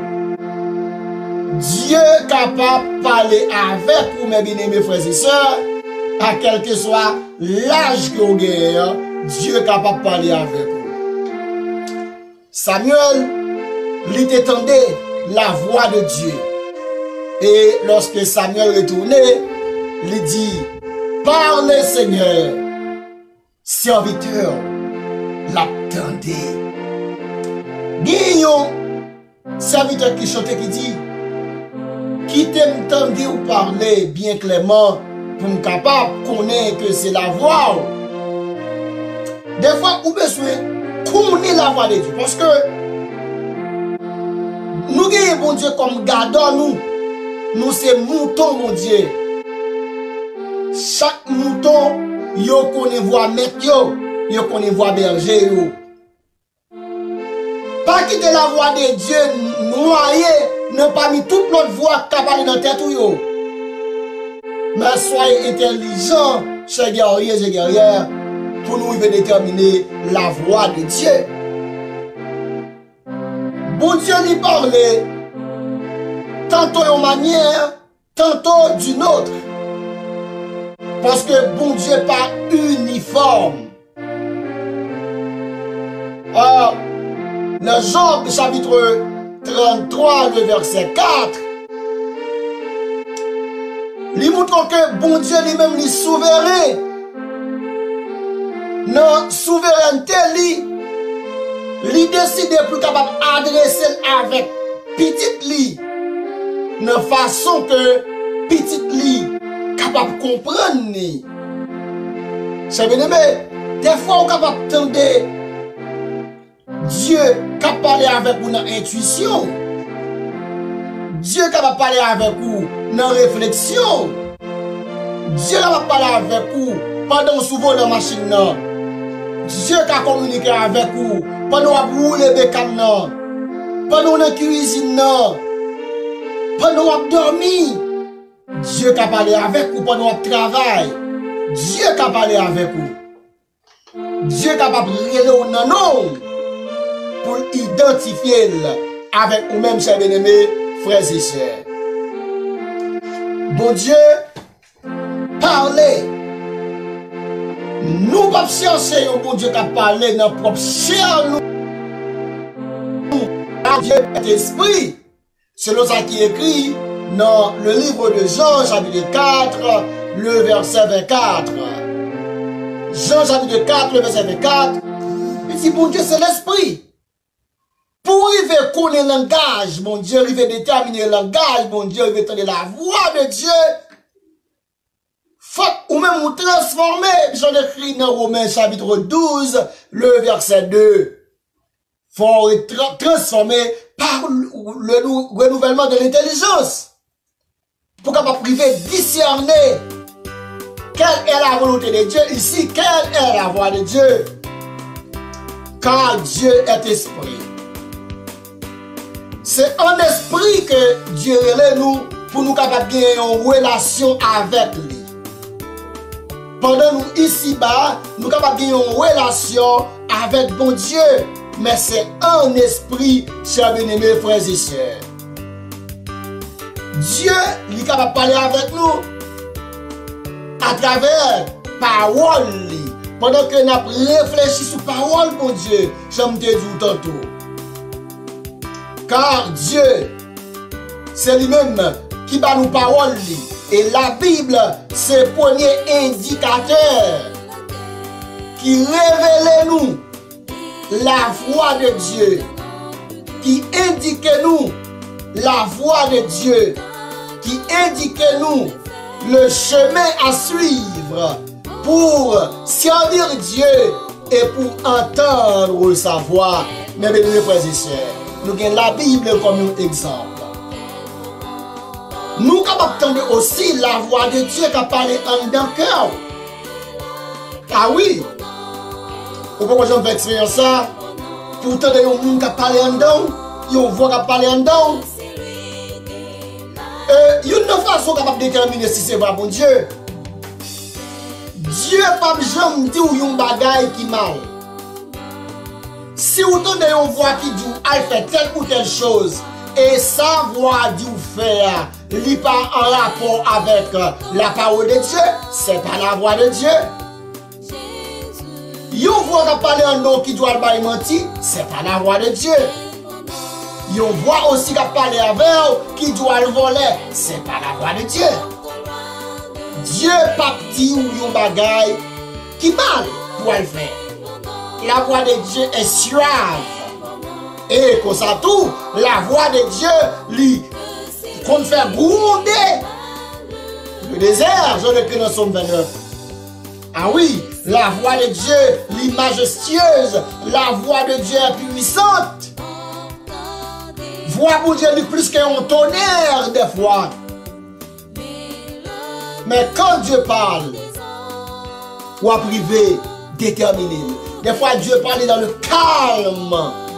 Dieu est capable de parler avec vous, mes bien-aimés frères et sœurs, à quel que soit l'âge que vous avez, Dieu est capable de parler avec vous. Samuel, il entendait la voix de Dieu. Et lorsque Samuel retournait, il dit, parle Seigneur, serviteur, l'attendait. Guillaume, serviteur qui chantait, qui dit, qui t'entende ou parler bien clairement pour me capable de connaître que c'est la voix. Des fois, vous besoin connaître la voix de Dieu. Parce que nous avons bon Dieu comme gardons nous. Nous c'est moutons, mon Dieu. chaque mouton, yo connaît voix maître yo, yo connaît voix berger yo. Pas quitter la voix de Dieu noyée, ne pas mis toute l'autre voix capable dans tête yo. Mais soyez intelligents, chers guerriers et guerrières, pour nous déterminer la voix de Dieu. Bon Dieu lui parlait, tantôt d'une manière, tantôt d'une autre. Parce que bon Dieu n'est pas uniforme. Or, dans Job chapitre trente-trois, le verset quatre, il montre que bon Dieu lui-même est souverain. Dans souveraineté, lui, il décide plus capable d'adresser avec petite li, de façon que petite li capable de comprendre. C'est bien aimé, des fois on est capable d'entendre Dieu capable de parler avec vous dans l'intuition. Dieu capable de parler avec vous dans la réflexion. Dieu capable de parler avec vous pendant souvent dans la machine. Dieu qui communiqué avec vous pendant que vous roulez les bécanes, pendant la cuisine, pendant que vous dormez. Dieu qui parlé avec vous pendant que vous travaillez. Dieu qui parlé avec vous. Dieu qui capable de révéler au nom pour identifier avec vous-même, chers bien-aimés, frères et sœurs. Bon Dieu, parlez. Nous ne pouvons pas chercher un bon Dieu qui a parlé dans notre propre chair. Dieu est esprit. Selon ça qui est écrit dans le livre de Jean, chapitre quatre, le verset vingt-quatre. Jean, chapitre quatre, le verset vingt-quatre. Il dit, bon Dieu, c'est l'esprit. Pour arriver à connaître le langage, mon Dieu, arriver à déterminer le langage, mon Dieu, arriver à entendre la voix de Dieu. Faut ou même vous transformer, j'en écrit dans Romains chapitre douze, le verset deux. Faut être transformer par le renouvellement de l'intelligence. Pour qu'on puisse discerner quelle est la volonté de Dieu ici, quelle est la voix de Dieu. Car Dieu est esprit. C'est en esprit que Dieu est nous pour nous capables de gagner une relation avec lui. Pendant nous ici-bas, nous sommes capables de gagner une relation avec bon Dieu. Mais c'est un esprit, chers bien-aimés, frères et sœurs. Dieu, il est capable de parler avec nous à travers parole. Pendant que nous avons réfléchi sur parole, mon Dieu, j'aime te dire tantôt. Car Dieu, c'est lui-même qui va nous parole. Et la Bible, c'est le premier indicateur qui révèle nous la voix de Dieu, qui indique nous la voix de Dieu, qui indique nous le chemin à suivre pour servir Dieu et pour entendre sa voix. Mes bien-aimés frères et sœurs, nous avons la Bible comme un exemple. Nous sommes capables d'entendre aussi la voix de Dieu qui a parlé en dans le cœur. Ah oui, pourquoi j'en fais expérience ça? Pourtant, il y a un monde qui a parlé en dedans, il y a une voix qui a parlé en dedans. Il y a une façon capable de déterminer si c'est vrai, bon Dieu. Dieu n'a pas jamais dit qu'il y a un bagage qui mal. Si vous entendez une voix qui dit qu'elle fait telle ou telle chose, et sa voix dit ou faire, il n'est pas en rapport avec la parole de Dieu, ce n'est pas la voix de Dieu. Yon voix qui parle en nom qui doit le mentir, ce n'est pas la voix de Dieu. Yon voix aussi qui parle avec qui doit le voler, ce n'est pas la voix de Dieu. Dieu pas petit ou yon bagay qui mal pour le faire. La voix de Dieu est suave. Et comme ça tout, la voix de Dieu lui qu'on fait gronder le désert, je le crie dans Somme vingt-neuf. Ah oui, la voix de Dieu, est majestueuse, la voix de Dieu est puissante. Voix pour Dieu est plus qu'un tonnerre des fois. Mais quand Dieu parle, ou à privé, déterminé. Des fois, Dieu parle dans le calme.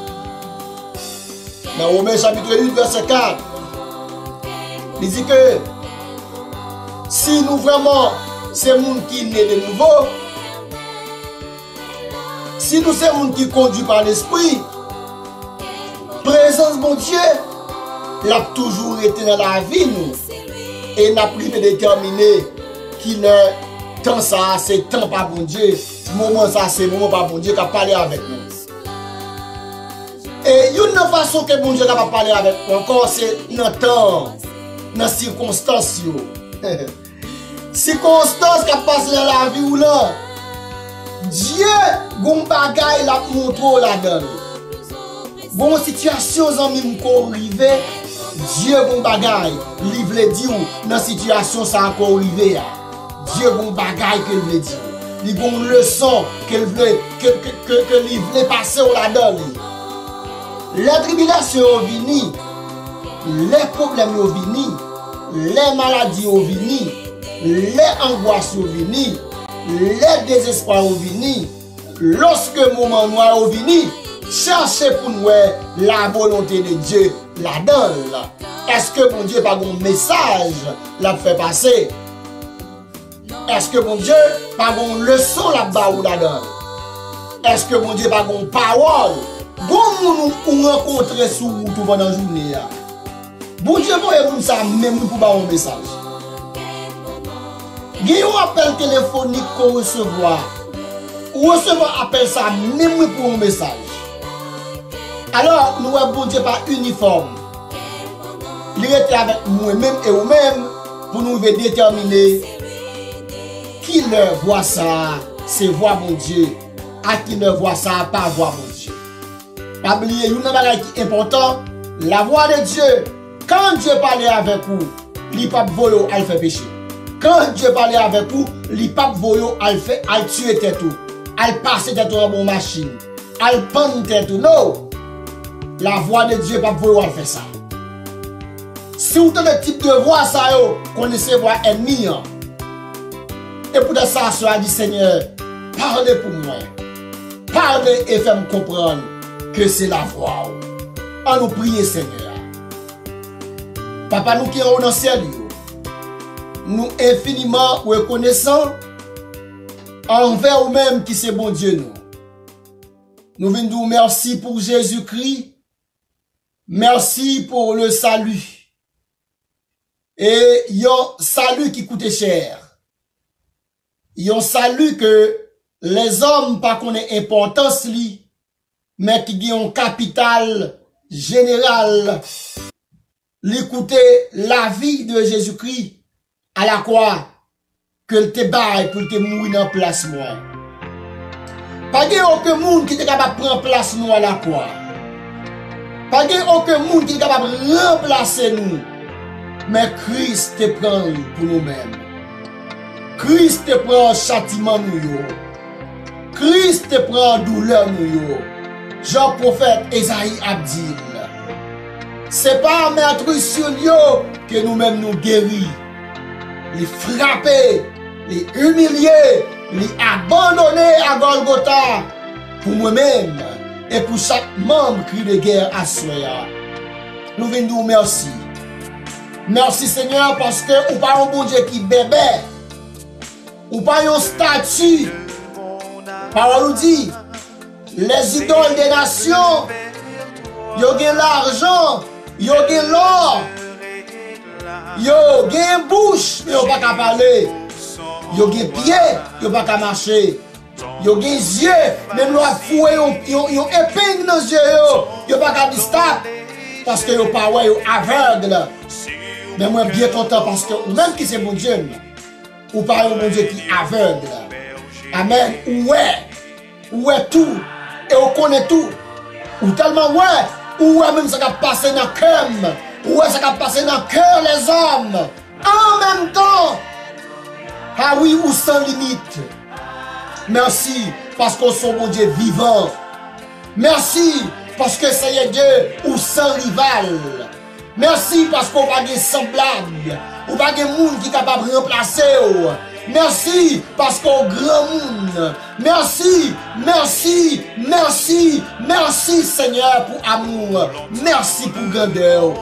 Dans Romains chapitre huit, verset quatre, il dit que si nous vraiment, c'est monde qui naît de nouveau, si nous c'est monde qui conduit par l'esprit, présence mon Dieu, l'a toujours été dans la vie nous. Et n'a plus déterminé qu'il est temps ça, c'est temps pas bon Dieu. Moment ça, c'est moment pas bon Dieu qui a parlé avec nous. Et une façon que bon Dieu n'a pas parlé avec nous encore, c'est dans le temps, dans les circonstances. Circonstances qui passent dans la vie ou là. Dieu, bon bagay la montre là-dedans. Bon situation en même qu'on arrive, Dieu bon bagay, il veut dire dans situation ça encore arrivé. Dieu bon bagay que veut dire. Il bon leçon qu'elle veut que que que que il veut passer là-dedans. Les tribulations viennent, les problèmes viennent, les maladies viennent, les angoisses viennent, les désespoirs viennent. Lorsque le moment noir vient, cherchez pour nous la volonté de Dieu là-dedans. Est-ce que mon Dieu n'a pas un message l'a fait passer? Est-ce que mon Dieu n'a pas une leçon là-dedans? Est-ce que mon Dieu n'a pas une parole? Bon, nous rencontrer sous tout pendant la journée. Bon Dieu, vous ça même pour pas un message. Il y a un appel téléphonique qu'on recevoir. Ou recevoir appel ça même pour un message. Alors, nous avons bon Dieu pas uniforme. Il était avec nous-mêmes et nous-mêmes pour nous déterminer qui leur voit ça, c'est voir mon Dieu. À qui leur voit ça, pas voir mon Dieu. Pas oublier, une chose qui est importante, la voix de Dieu. Quand Dieu parlait avec vous, il ne pas voler à faire pécher. Quand Dieu parlait avec vous, il ne pas voler à tuer tête tout, à passer tête en bonne machine, à prendre tête tout. Non, la voix de Dieu ne pas voler à faire ça. Si vous avez le type de voix ça, connaissez voix ennemie. Et pour ça, cela dit Seigneur, parlez pour moi, parlez et faites-moi comprendre que c'est la voix. On nous prie, Seigneur. Papa, nous qui sommes dans le ciel, nous infiniment reconnaissants envers nous-mêmes qui c'est bon Dieu. Nous, nous venons nous merci pour Jésus-Christ. Merci pour le salut. Et il y a un salut qui coûte cher. Il y a un salut que les hommes pas connaissent importance li, mais qui ont un capital général. L'écouter la vie de Jésus-Christ à la croix que le te baille pour te mourir dans place moi. Pas de aucun monde qui est capable de prendre place nous à la croix. Pas de aucun monde qui est capable de remplacer nous. Mais Christ te prend pour nous-mêmes. Christ te prend châtiment nous. Christ te prend douleur nous. Jean prophète Esaïe Abdil. C'est pas mettre sur lui que nous-mêmes nous guéris. Les frapper, les humilier, les abandonner à Golgotha pour moi-même et pour chaque membre cri de guerre à soi. Nous venons nous merci. Merci Seigneur parce que ou pas un bon Dieu qui bébé. Ou pas un statut. Parole nous dit, les idoles des nations, ils ont l'argent, ils ont l'or, ils ont une bouche, ils n'ont pas qu'à parler. Ils ont des pieds, ils n'ont pas qu'à marcher. Ils ont des yeux, même leur fouet, ils ont épingle dans les yeux, ils n'ont pas qu'à distinguer. Parce que ils n'ont pas aveugle. Mais moi, bien content parce que même qui c'est mon Dieu, ou pas un bon Dieu qui aveugle. Amen. Ouais, ouais tout. Et on connaît tout. Ou tellement ouais, ou ouais même ça qui a passé dans le cœur. Ou ouais ça qui a passé dans le cœur les hommes. En même temps. Ah oui, ou sans limite. Merci parce qu'on est mon Dieu vivant. Merci parce que Seigneur Dieu, ou sans rival. Merci parce qu'on va des semblables. Ou pas des monde qui est capable de remplacer. Merci parce qu'on grand monde. Merci, merci, merci, merci Seigneur pour amour. Merci pour grandeur.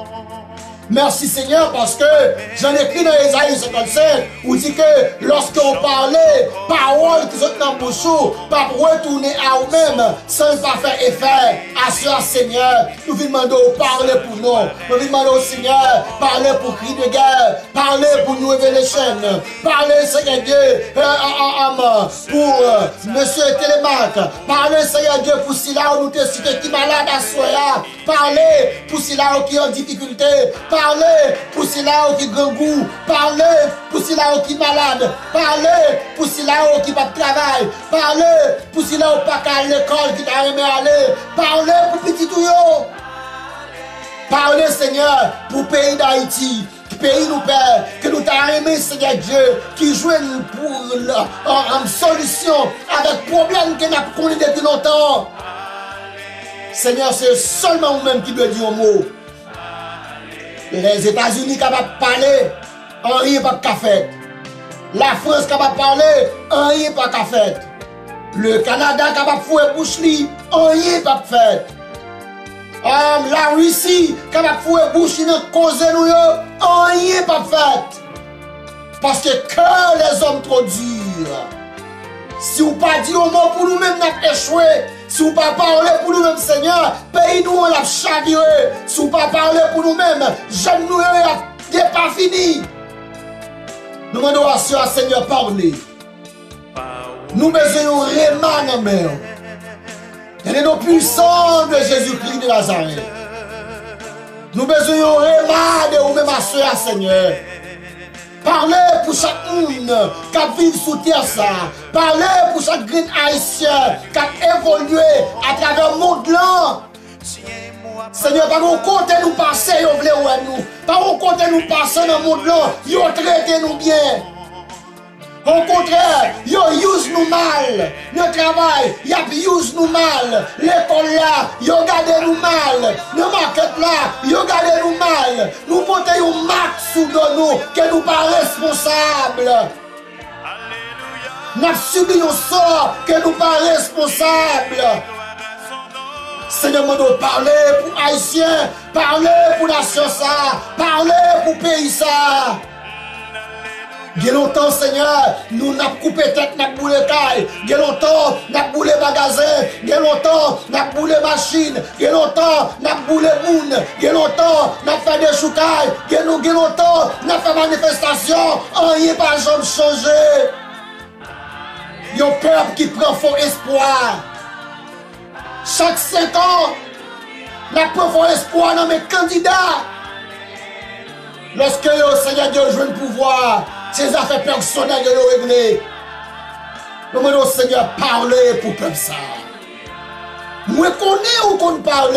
Merci Seigneur parce que j'en écris dans Ésaïe cinquante-cinq où dit que lorsqu'on parlait, paroles qui sont dans le bouche, pas retourner à eux-mêmes sans pas faire effet. À cela Seigneur, nous vous demandons de parler pour nous. Nous vous demandons au Seigneur, parler pour cri de guerre, parler pour nous révéler les chaînes, parler Seigneur Dieu euh, euh, euh, pour euh, Monsieur Télémac, parler Seigneur Dieu pour Sila où nous te cité qui malade à Soya, parler pour Sila qui est en difficulté. Parlez pour ceux-là qui ont goût. Parlez pour ceux-là qui sont malades. Parlez pour ceux-là qui n'ont pas de travail. Parlez pour ceux-là qui n'ont pas à l'école, qui n'ont jamais aller. Parlez pour petit touyo. Parlez, Seigneur, pour le pays d'Haïti. Pays nous père, que nous t'avons aimé, Seigneur Dieu, qui joue pour une solution avec problème que nous avons connu depuis longtemps. Seigneur, c'est seulement vous-même qui doit dire un mot. Les États-Unis capables de parler, rien pas de fait. La France capable de parler, rien pas de fait. Le Canada capable de fouer bouche li, rien pas de fait. Um, la Russie capable de fouer bouche li, cause nous rien pas de fait. Parce que que les hommes trop durs. Si vous pas dit au mot pour nous-mêmes, nous avons échoué. Si vous pas parler pour nous-mêmes, Seigneur, pays nous on l'a chaviré. Si vous pas parler pour nous-mêmes, j'aime nous n'est pas fini. Nous demandons à ce Seigneur parler. Nous besoin vraiment dans mer. Il est nos puissants de Jésus-Christ de Nazareth. Nous besoin vraiment de vous-même à ce Seigneur. Parlez pour chaque monde qui vit sous terre ça. Parlez pour chaque grain haïtien qui a évolué à travers le monde là. Seigneur, par contre, côté nous passer, vous voulez nous. Par contre, nous passer dans le monde là, vous traitez nous bien. Au contraire, yo use nous mal. Le travail, y use nous mal. L'école là, yo gardez nous mal. Le market là, yo gardez nous mal. Nous montons un max sous nous que nous pas responsables. Nous subissons un sort que nous pas responsables. Seigneur, nous parler pour Haïtiens, parler pour nation ça, parler pour pays ça. Il y a longtemps, Seigneur, nous n'avons coupé tête, nous avons boulé caille. Il y a longtemps, nous avons boulé magasin. Il y a longtemps, nous avons boulé machine. Il y a longtemps, nous avons boulé moun. Il y a longtemps, nous avons fait des choucailles. Il y a longtemps, nous avons fait manifestation. Rien n'a pas jamais changé. Il y a un peuple qui prend faux espoir. Chaque cinq ans, nous avons faux espoir dans mes candidats. Lorsque le Seigneur Dieu joue le pouvoir, ses affaires personnelles de régler. Nous demandons au Seigneur parler pour peuple ça. Moi connais ou qu'on parle.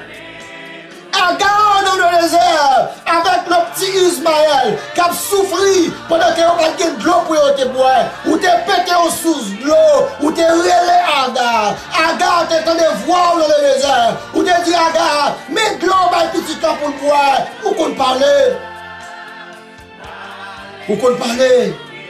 Agar dans le désert avec le petit Ismaël qui a souffert pendant que vous avez de l'eau pour te boire. Ou te pété au sous de l'eau. Ou te relé Agar. Agar te tendait voir dans le désert. Ou te dit Agar, mets de l'eau dans le petit camp pour boire. Ou qu'on parle. Ou qu'on parle.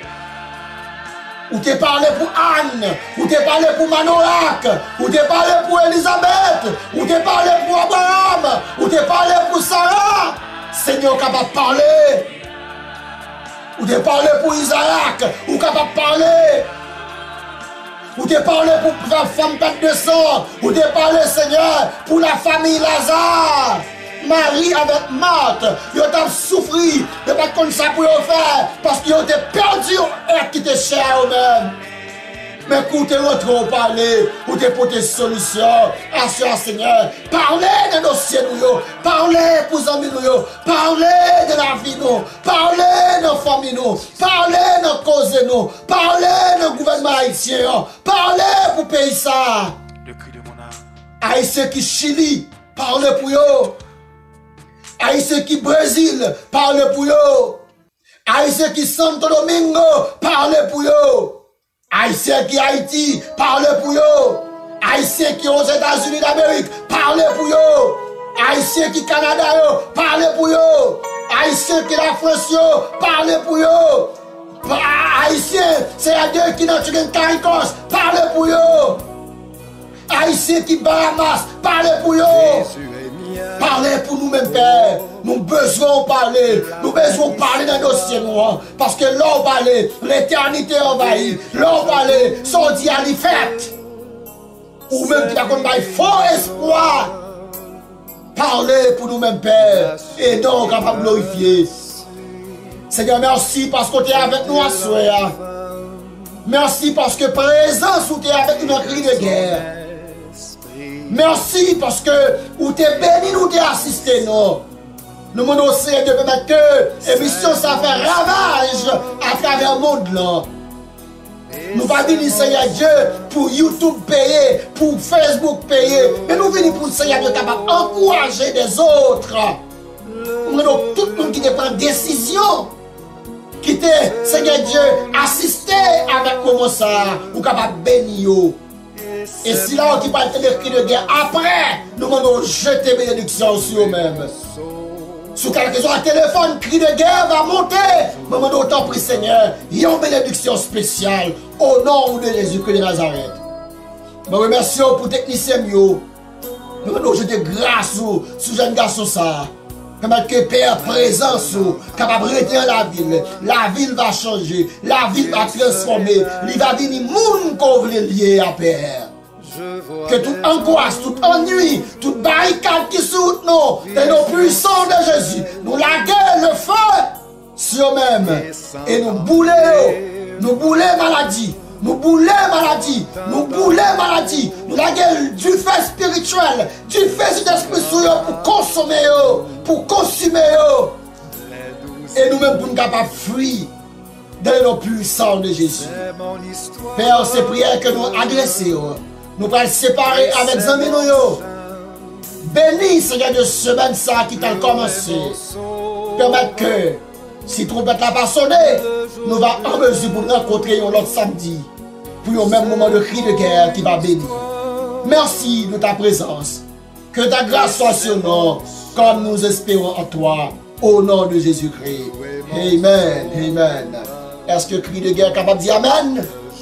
Ou te parlé pour Anne, ou te parlé pour Manorak, ou te parlé pour Elisabeth, ou te parlé pour Abraham, ou te parlé pour Sarah. Seigneur capable de parler. Ou te parlé pour Isaac, ou capable de parler. Ou te parlé pour la femme pète de sang, ou te parlé Seigneur pour la famille Lazare. Marie avec Marthe, ils ont souffert, ils n'ont pas comme ça pour faire, parce qu'ils ont perdu et qui était cher à eux-mêmes. Mais écoutez, vous parler, vous avez des solutions à ce Seigneur. Parlez de nos dossiers, parlez pour les amis, parlez de la vie, parlez de nos familles, parlez de nos causes, parlez de nos gouvernements haïtiens, parlez pour le pays ça. Haïtiens qui Chili, parlez pour eux. Haïtiens qui Brésil, parlez pour eux. Haïtiens qui Santo Domingo, parlez pour eux. Haïtiens qui Haïti, parlez pour eux. Haïtiens qui aux États-Unis d'Amérique, parlez pour eux. Haïtiens qui Canada, yo, parlez pour yo. Haïtiens qui la France, yo, parlez pour yo. Haïtiens, c'est à Dieu qui n'a tué Caricos, parlez pour yo. Haïtiens qui Bahamas, parlez pour yo. Parlez pour nous-mêmes, Père. Nous besoin de parler. Nous besoin de parler dans nos dossier noirs. Parce que l'on parle, l'éternité envahit. L'on parle, son dit à fait. Ou même qui a comme un fort espoir. Parlez pour nous-mêmes, Père. Et donc, capable de glorifier. Seigneur, merci parce que tu es avec nous à soir. Merci parce que présence où tu es avec nous dans le cri de guerre. Merci parce que où tu es béni, nous t'es assisté, nous. Nous demandons Seigneur de permettre que l'émission ça fait ravage à travers le monde là. Nous pas venir Seigneur Dieu pour YouTube payer, pour Facebook payer, mais nous venons pour Seigneur Dieu capable d'encourager des autres. Nous demandons tout le monde qui prend décision, qui te Seigneur Dieu assister avec comment ça, ou capable bénir. Et si là on parle de cri de guerre, après, nous demandons jeter bénédiction sur eux-mêmes. Sous quelque chose, un téléphone, cri de guerre va monter. Nous demandons autant prie Seigneur, il y a une bénédiction spéciale au nom de Jésus-Christ de Nazareth. Nous remercions pour les techniciens. Nous demandons jeter grâce sur ce jeune garçon ça. Permettre que Père présent capable de retenir la ville. La ville va changer. La ville va transformer. Il va venir moun qu'on veut lier à Père. Que toute angoisse, toute ennui, toute barricade qui soute nous, de nos puissants de Jésus, nous laguer le feu sur eux-mêmes et nous bouler, nous bouler maladie, nous bouler maladie, nous bouler maladie, nous laguer du feu spirituel, du feu d'esprit sur eux pour consommer, pour consumer et nous-mêmes pour nous capables de fuir dans nos puissants de Jésus. Père, c'est prière que nous adressons. Nous allons séparer avec les amis. Bénis, Seigneur, de semaine ça qui t'a commencé. Permettre que, si trompette n'a pas sonné, nous allons en mesure pour rencontrer l'autre samedi. Pour un même moment de cri de guerre qui va bénir. Merci de ta présence. Que ta grâce soit sur nous, comme nous espérons en toi. Au nom de Jésus-Christ. Amen. Amen. Est-ce que cri de guerre est capable de dire Amen?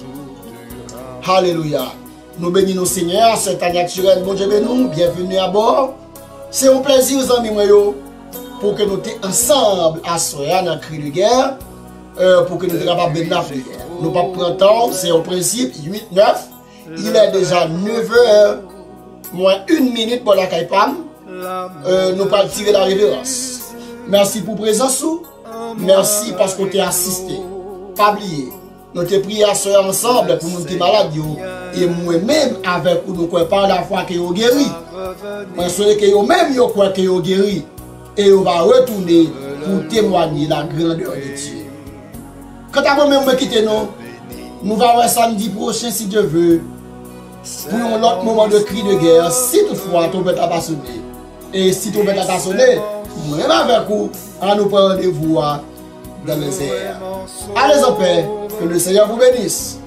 Alléluia. Nous bénissons Seigneur, c'est un naturel, bon Dieu béni, bienvenue à bord. C'est un plaisir, aux amis, pour que nous soyons ensemble à soir dans le cri de guerre, euh, pour que nous soyons capables de bénir la prière. Nous ne pas prendre temps, c'est au principe huit neuf. Il est déjà neuf heures, moins une minute pour la Caipam. Euh, nous pas tirer la révérence. Merci pour présence. Merci parce que tu as assisté. Pas oublier. Nous te prions à soir ensemble pour nous qui malades. Et moi-même, avec vous, nous croyons par la foi que vous guéri. Moi, je sais que vous-même, vous croyez que vous guéri. Et vous va retourner pour témoigner la grandeur de Dieu. Quand vous-même me quittez, nous, nous allons voir samedi prochain, si Dieu veut, pour un autre moment de cri de guerre, si toutefois, ton bête n'a pas sonné. Et si ton bête n'a pas sonné, moi-même avec vous, à nous prendre rendez-vous dans les airs. Allez en paix, que le Seigneur vous bénisse.